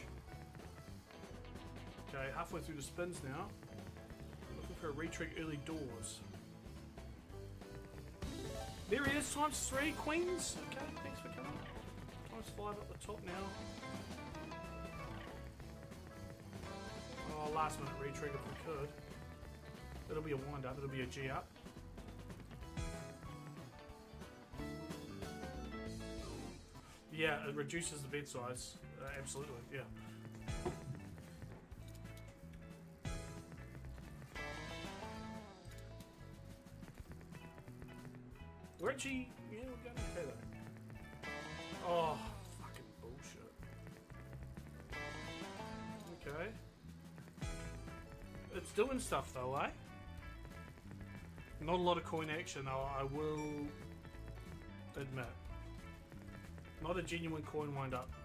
Okay, halfway through the spins now. Looking for a retrig early doors. There he is. Times 3. Queens. Okay, thanks for coming. Times 5 up the top now. Oh, last minute retrig if we could. It'll be a wind up, it'll be a G up. Yeah, it reduces the bed size. Absolutely, yeah. We're actually, yeah, we're going okay though. Oh, fucking bullshit. Okay. It's doing stuff though, eh? Not a lot of coin action though, I will admit. Not a genuine coin wind up.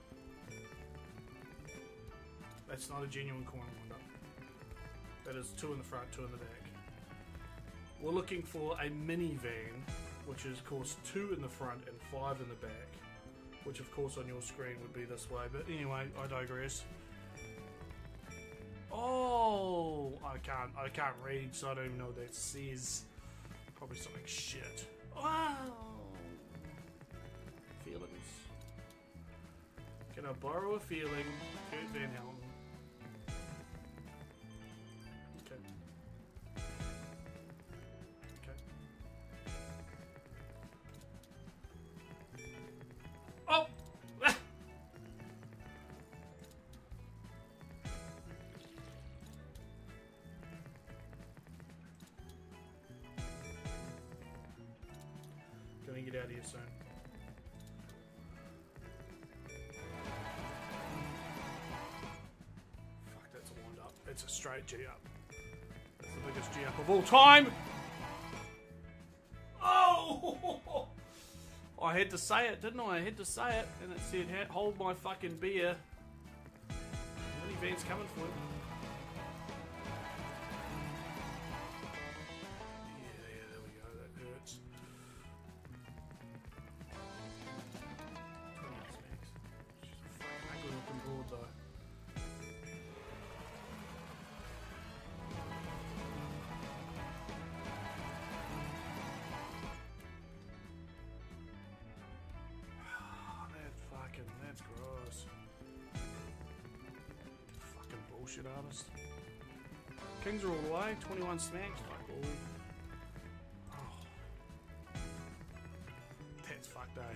That's not a genuine coin wind up. That is 2 in the front, 2 in the back. We're looking for a minivan, which is of course 2 in the front and 5 in the back. Which of course on your screen would be this way, but anyway, I digress. Oh, I can't read, so I don't even know what that says. Probably something shit. Wow. Feelings. Can I borrow a feeling? Kurt Van Houten. Okay. Okay. Oh! Gonna get out of here soon. Fuck, that's a wind up. It's a straight G up. That's the biggest G up of all time! Oh! I had to say it, didn't I? I had to say it, and it said, hold my fucking beer. Minivan's coming for him. Yeah, there we go. That hurts. 20 smacks. She's a fucking ugly looking broad though. That's gross. Fucking bullshit artist. Kings are all the way, 21 smacks, fuck all. Oh. That's fucked, eh?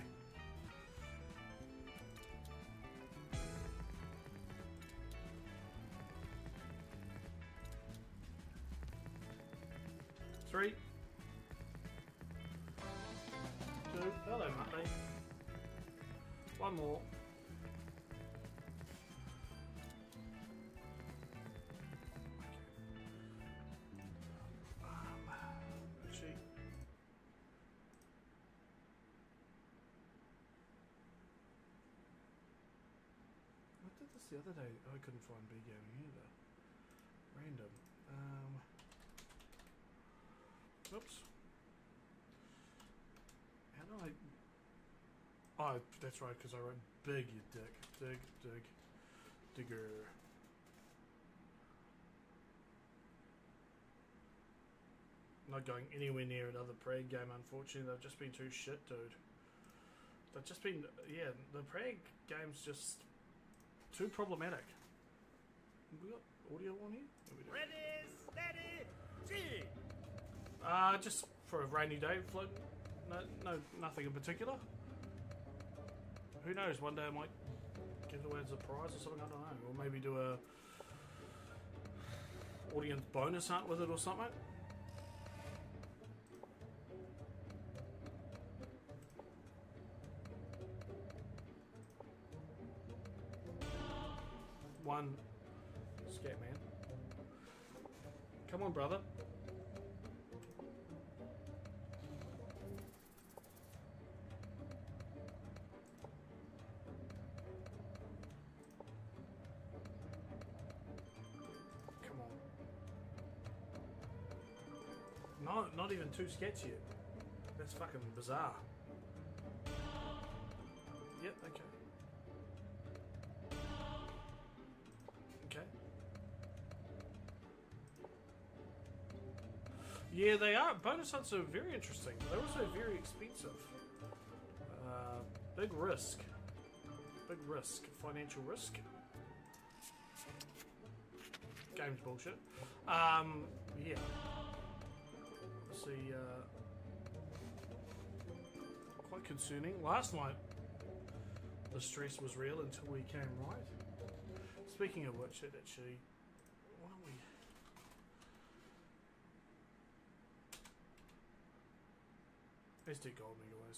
Three. 2. Hello, mate. One more. Actually, I did this the other day. I couldn't find B gaming either. Random. Oops. How do I? Oh, that's right, because I wrote big, you dick. Digger. Not going anywhere near another Prague game, unfortunately. They've just been too shit, dude. They've just been, yeah, the Prague game's just too problematic. Have we got audio on here? No, we don't. Ready, steady, G. Just for a rainy day, float. No, nothing in particular. Who knows? One day I might give away as a prize or something. I don't know. Or maybe do a audience bonus hunt with it or something. One Scatman. Come on, brother. Come on. No, not even 2 scats yet. That's fucking bizarre. Yep, okay. Okay. Yeah, they are. Bonus hunts are very interesting. They're also very expensive. Big risk. Big risk. Financial risk. Game's bullshit. Yeah. See, quite concerning. Last night, the stress was real until we came right. Speaking of which, it actually, why don't we? Let's do gold megaways.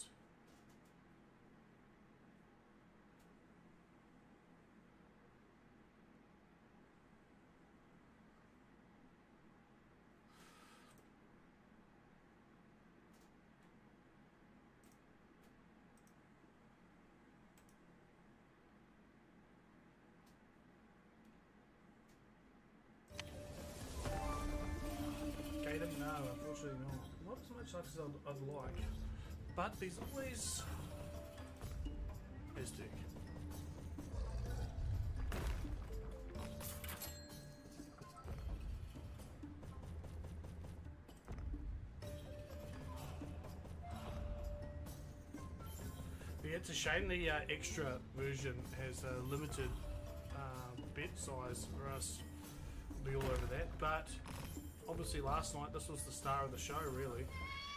No, unfortunately not. Not as much life as I'd like. But there's always... Aztec. Yeah, it's a shame the extra version has a limited bet size, or else we'll be all over that. But obviously last night, this was the star of the show, really.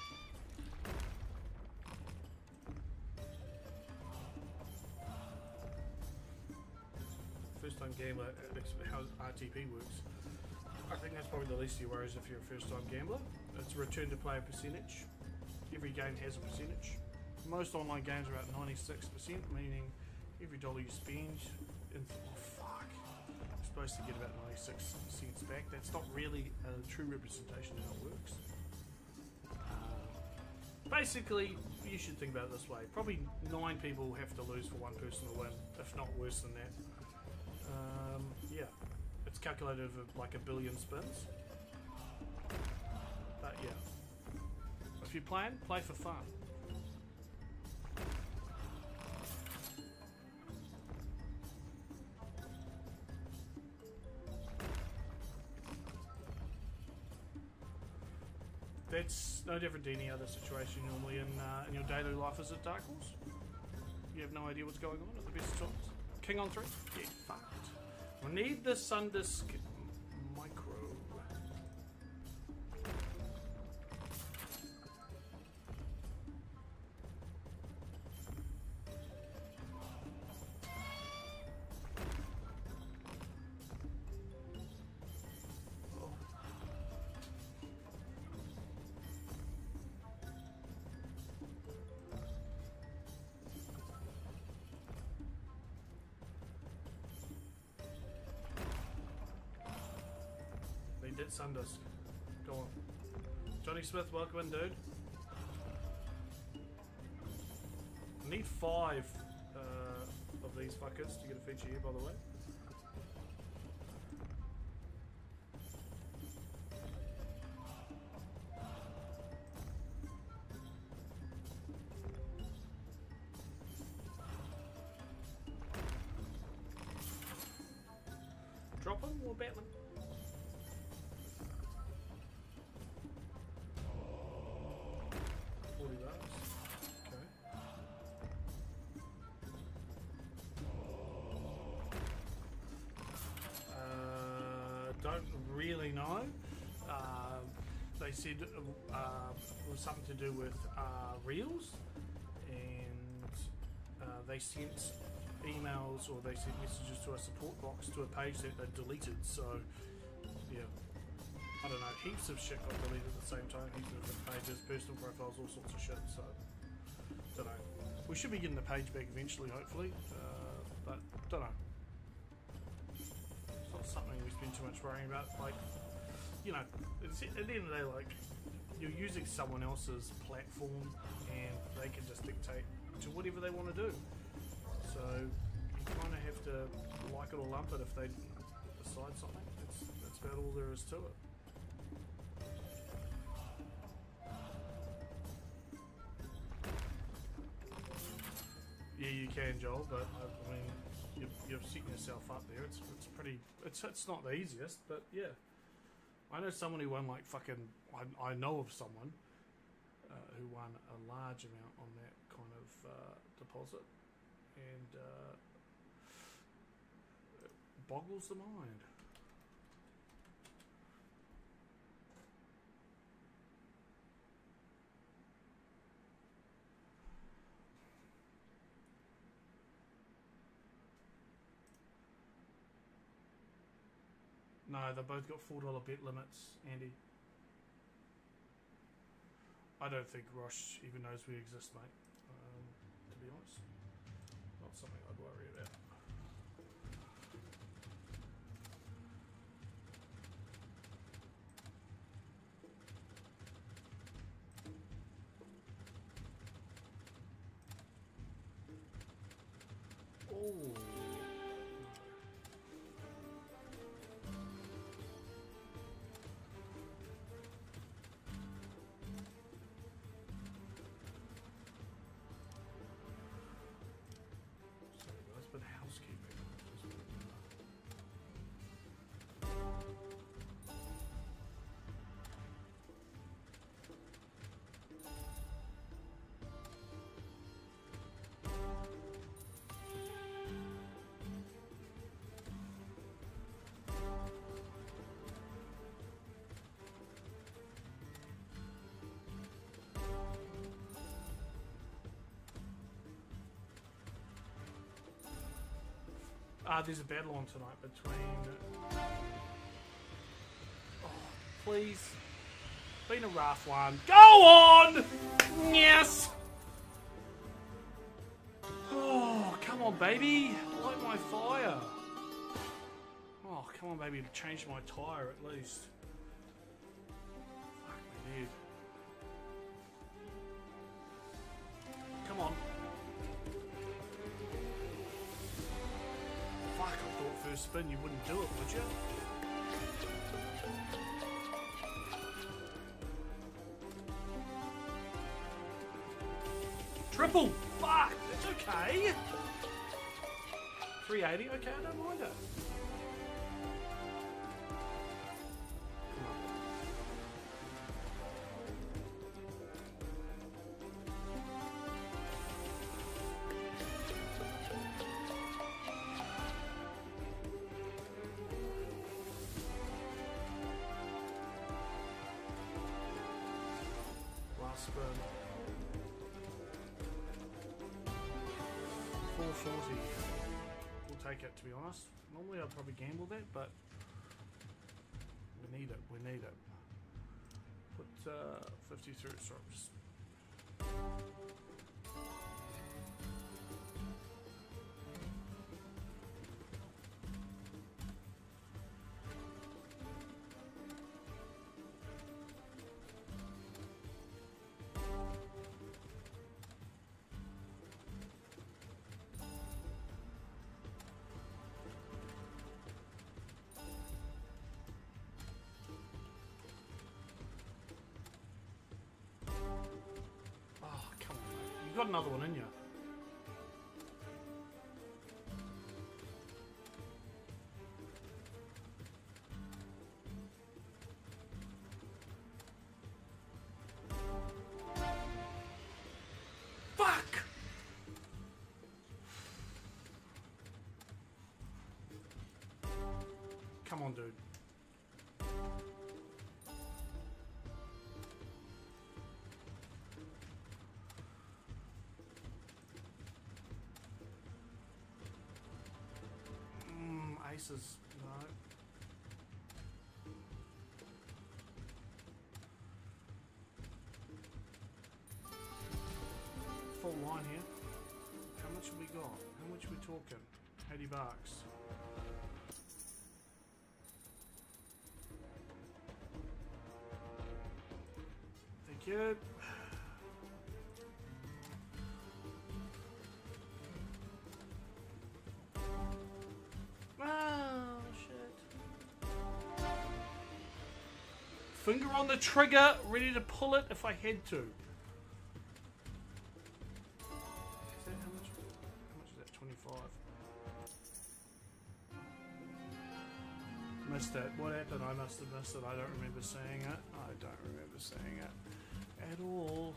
First time gambler, how RTP works. I think that's probably the least of your worries if you're a first time gambler. It's a return to player percentage. Every game has a percentage. Most online games are about 96%, meaning every dollar you spend, you're supposed to get about 96 cents back. That's not really a true representation of how it works. Basically, you should think about it this way. Probably 9 people have to lose for 1 person to win, if not worse than that. Yeah, it's calculated over like 1 billion spins. But yeah, if you play for fun. That's no different to any other situation normally in your daily life as at Dark Horse. You have no idea what's going on at the best of times. King on 3? Get fucked. We need the Sundisk Micro. Did Sundisk. Go on. Johnny Smith, welcome in, dude. I need 5 of these fuckers to get a feature here, by the way. Drop him or Batman? Don't really know. They said it was something to do with reels, and they sent emails or they sent messages to a support box to a page that they deleted. So yeah, I don't know. Heaps of shit got deleted at the same time. Heaps of different pages, personal profiles, all sorts of shit. So don't know. We should be getting the page back eventually, hopefully, but don't know. Something we spend too much worrying about. Like, you know, at the end of the day, like, you're using someone else's platform and they can just dictate to whatever they want to do. So you kind of have to like it or lump it if they decide something. That's about all there is to it. Yeah, you can, Joel, but I mean, you're setting yourself up there. It's pretty. It's not the easiest, but yeah. I know someone who won like fucking. I know of someone who won a large amount on that kind of deposit, and it boggles the mind. No, they both got $4 bet limits, Andy. I don't think Rosh even knows we exist, mate. To be honest, not something I'd worry about. Oh. But housekeeping. There's a battle on tonight between... Oh, please. Been a rough one. Go on! Yes! Oh, come on, baby. Light my fire. Oh, come on, baby. Change my tyre at least. Fuck me, dude. Come on. Fuck, I thought first spin you wouldn't do it, would you? Triple! Fuck! That's okay! 380? Okay, I don't mind it. Last spin. 440. We'll take it, to be honest. Normally I'd probably gamble that, but we need it. We need it. Put 50 through. Sorry, just... Got another one in you. Fuck! Come on, dude. Aces, no. Full line here. How much have we got? How much are we talking? 80 bucks. you. Oh, shit. Finger on the trigger, ready to pull it if I had to. Is that how much is that? 25. Missed it. What happened? I must have missed it. I don't remember saying it. I don't remember saying it at all.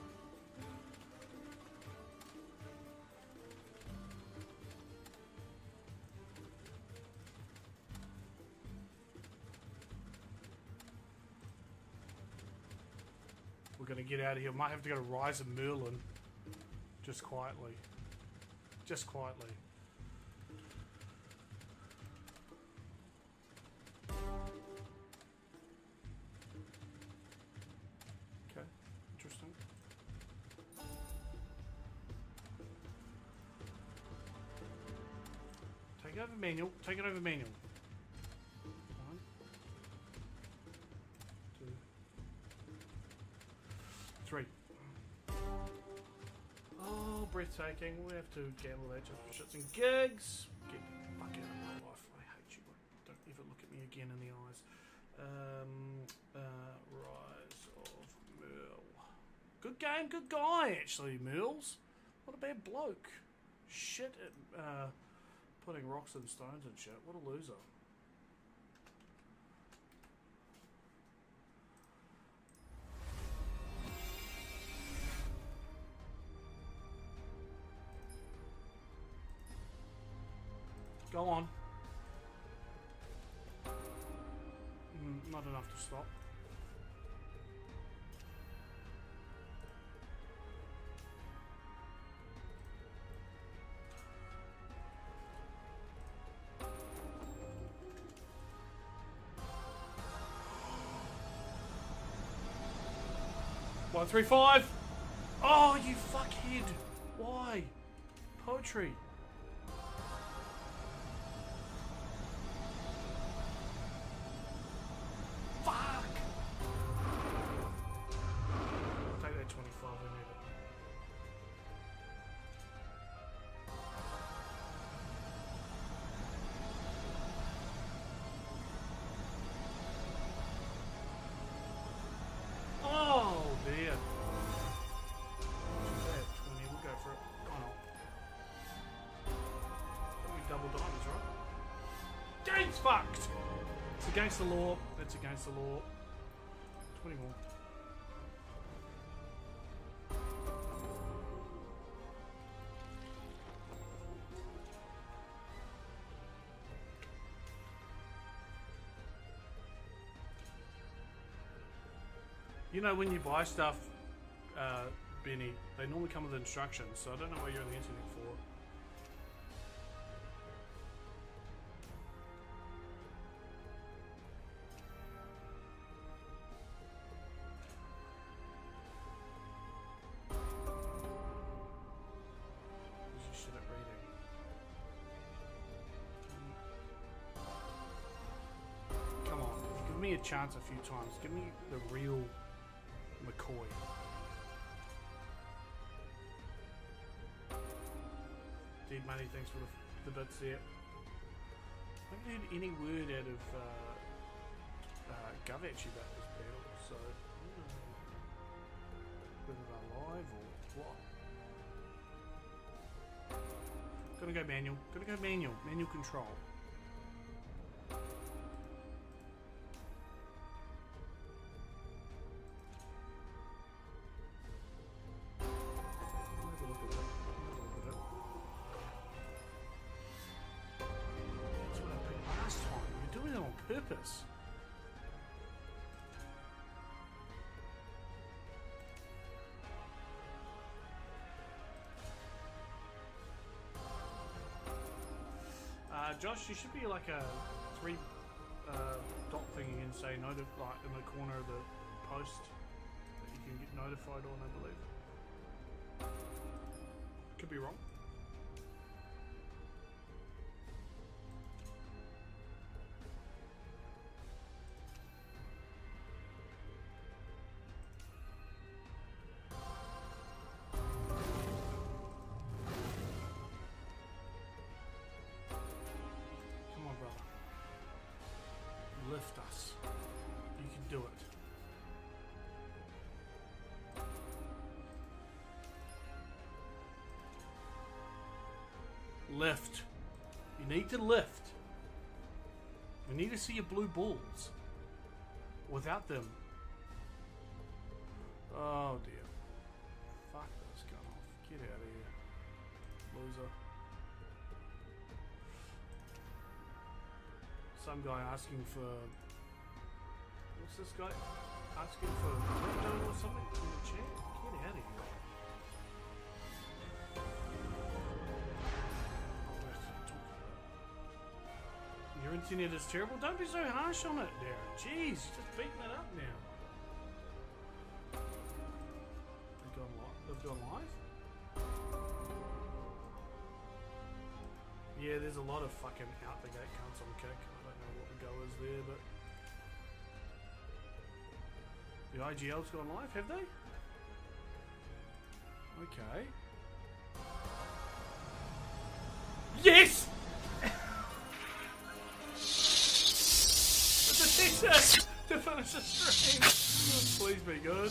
We're going to get out of here. Might have to go to Rise of Merlin. Just quietly. Just quietly. Okay. Interesting. Take it over manual. Take it over manual. 1, 2, 3. Oh, breathtaking. We have to gamble that just for shits and gigs. Get the fuck out of my life. I hate you. Don't ever look at me again in the eyes. Rise of Merle. Good game, good guy, actually, Merles. What a bad bloke. Shit at putting rocks and stones and shit. What a loser. Go on. Not enough to stop. One, 3, 5. Oh, you fuckhead! Why? Poetry. Fucked. It's against the law. It's against the law. 20 more. You know, when you buy stuff, Benny, they normally come with instructions, so I don't know what you're on the internet for. Chance a few times. Give me the real McCoy. Dead Money, thanks for the bits there. I haven't heard any word out of Gov actually about this battle, so I don't know whether they're live or what. Gonna go manual. Gonna go manual. Manual control. Purpose. Josh, you should be like a 3 dot thing and say like in the corner of the post that you can get notified on, I believe. Could be wrong. Lift. You need to lift. We need to see your blue balls. Without them. Oh dear. Fuck this gun off. Get out of here. Loser. Some guy asking for... What's this guy? Asking for crypto or something in the chat? Get out of here. Your internet is terrible? Don't be so harsh on it, Darren. Jeez, you're just beating it up now. They've gone live? Yeah, there's a lot of fucking out the gate cunts on kick. I don't know what the go is there, but... The IGL's gone live, have they? Okay. Yes! To finish the stream. Please be good.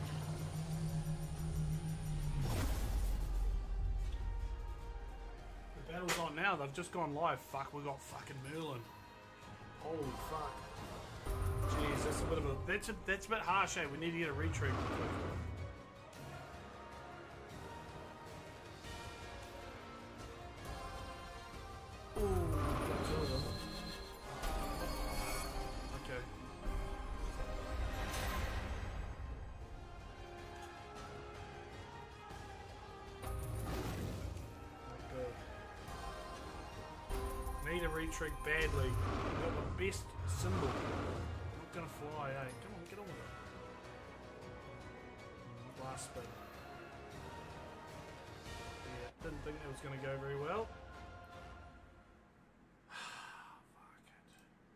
The battle's on now. They've just gone live. Fuck, we got fucking Merlin. Holy fuck. Jeez, that's a bit of a that's a bit harsh, eh? We need to get a retreat real quick. Retreat badly. We've got the best symbol. Not gonna fly, eh? Come on, get on with it. Last spin. Yeah, didn't think that was gonna go very well. Fuck it.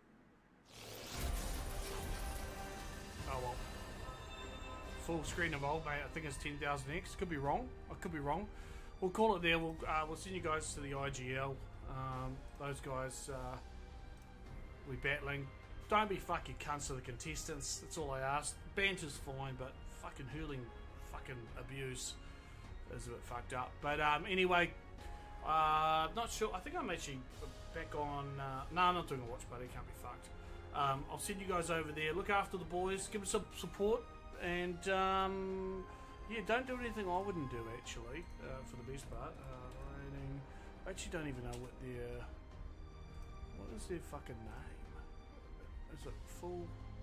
Oh well. Full screen of old, mate. I think it's 10,000x. Could be wrong. I could be wrong. We'll call it there. We'll send you guys to the IGL. Those guys we battling. Don't be fucking cunts to the contestants. That's all I ask. Banter's fine, but fucking hurling fucking abuse is a bit fucked up. But anyway, not sure. I think I'm actually back on. No, I'm not doing a watch party. Can't be fucked. I'll send you guys over there. Look after the boys. Give us some support. And yeah, don't do anything I wouldn't do actually. For the best part. Rating. I actually don't even know what their... What is their fucking name? Is it full?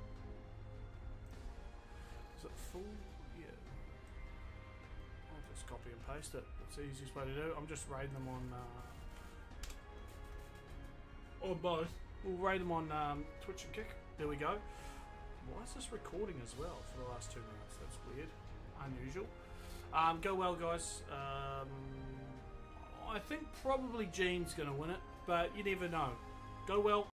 Is it full? Yeah. I'll just copy and paste it. It's the easiest way to do it. I'm just raiding them on both. We'll raid them on Twitch and Kick. There we go. Why is this recording as well for the last 2 minutes? That's weird. Unusual. Go well, guys. I think probably Gene's going to win it, but you never know. Go well.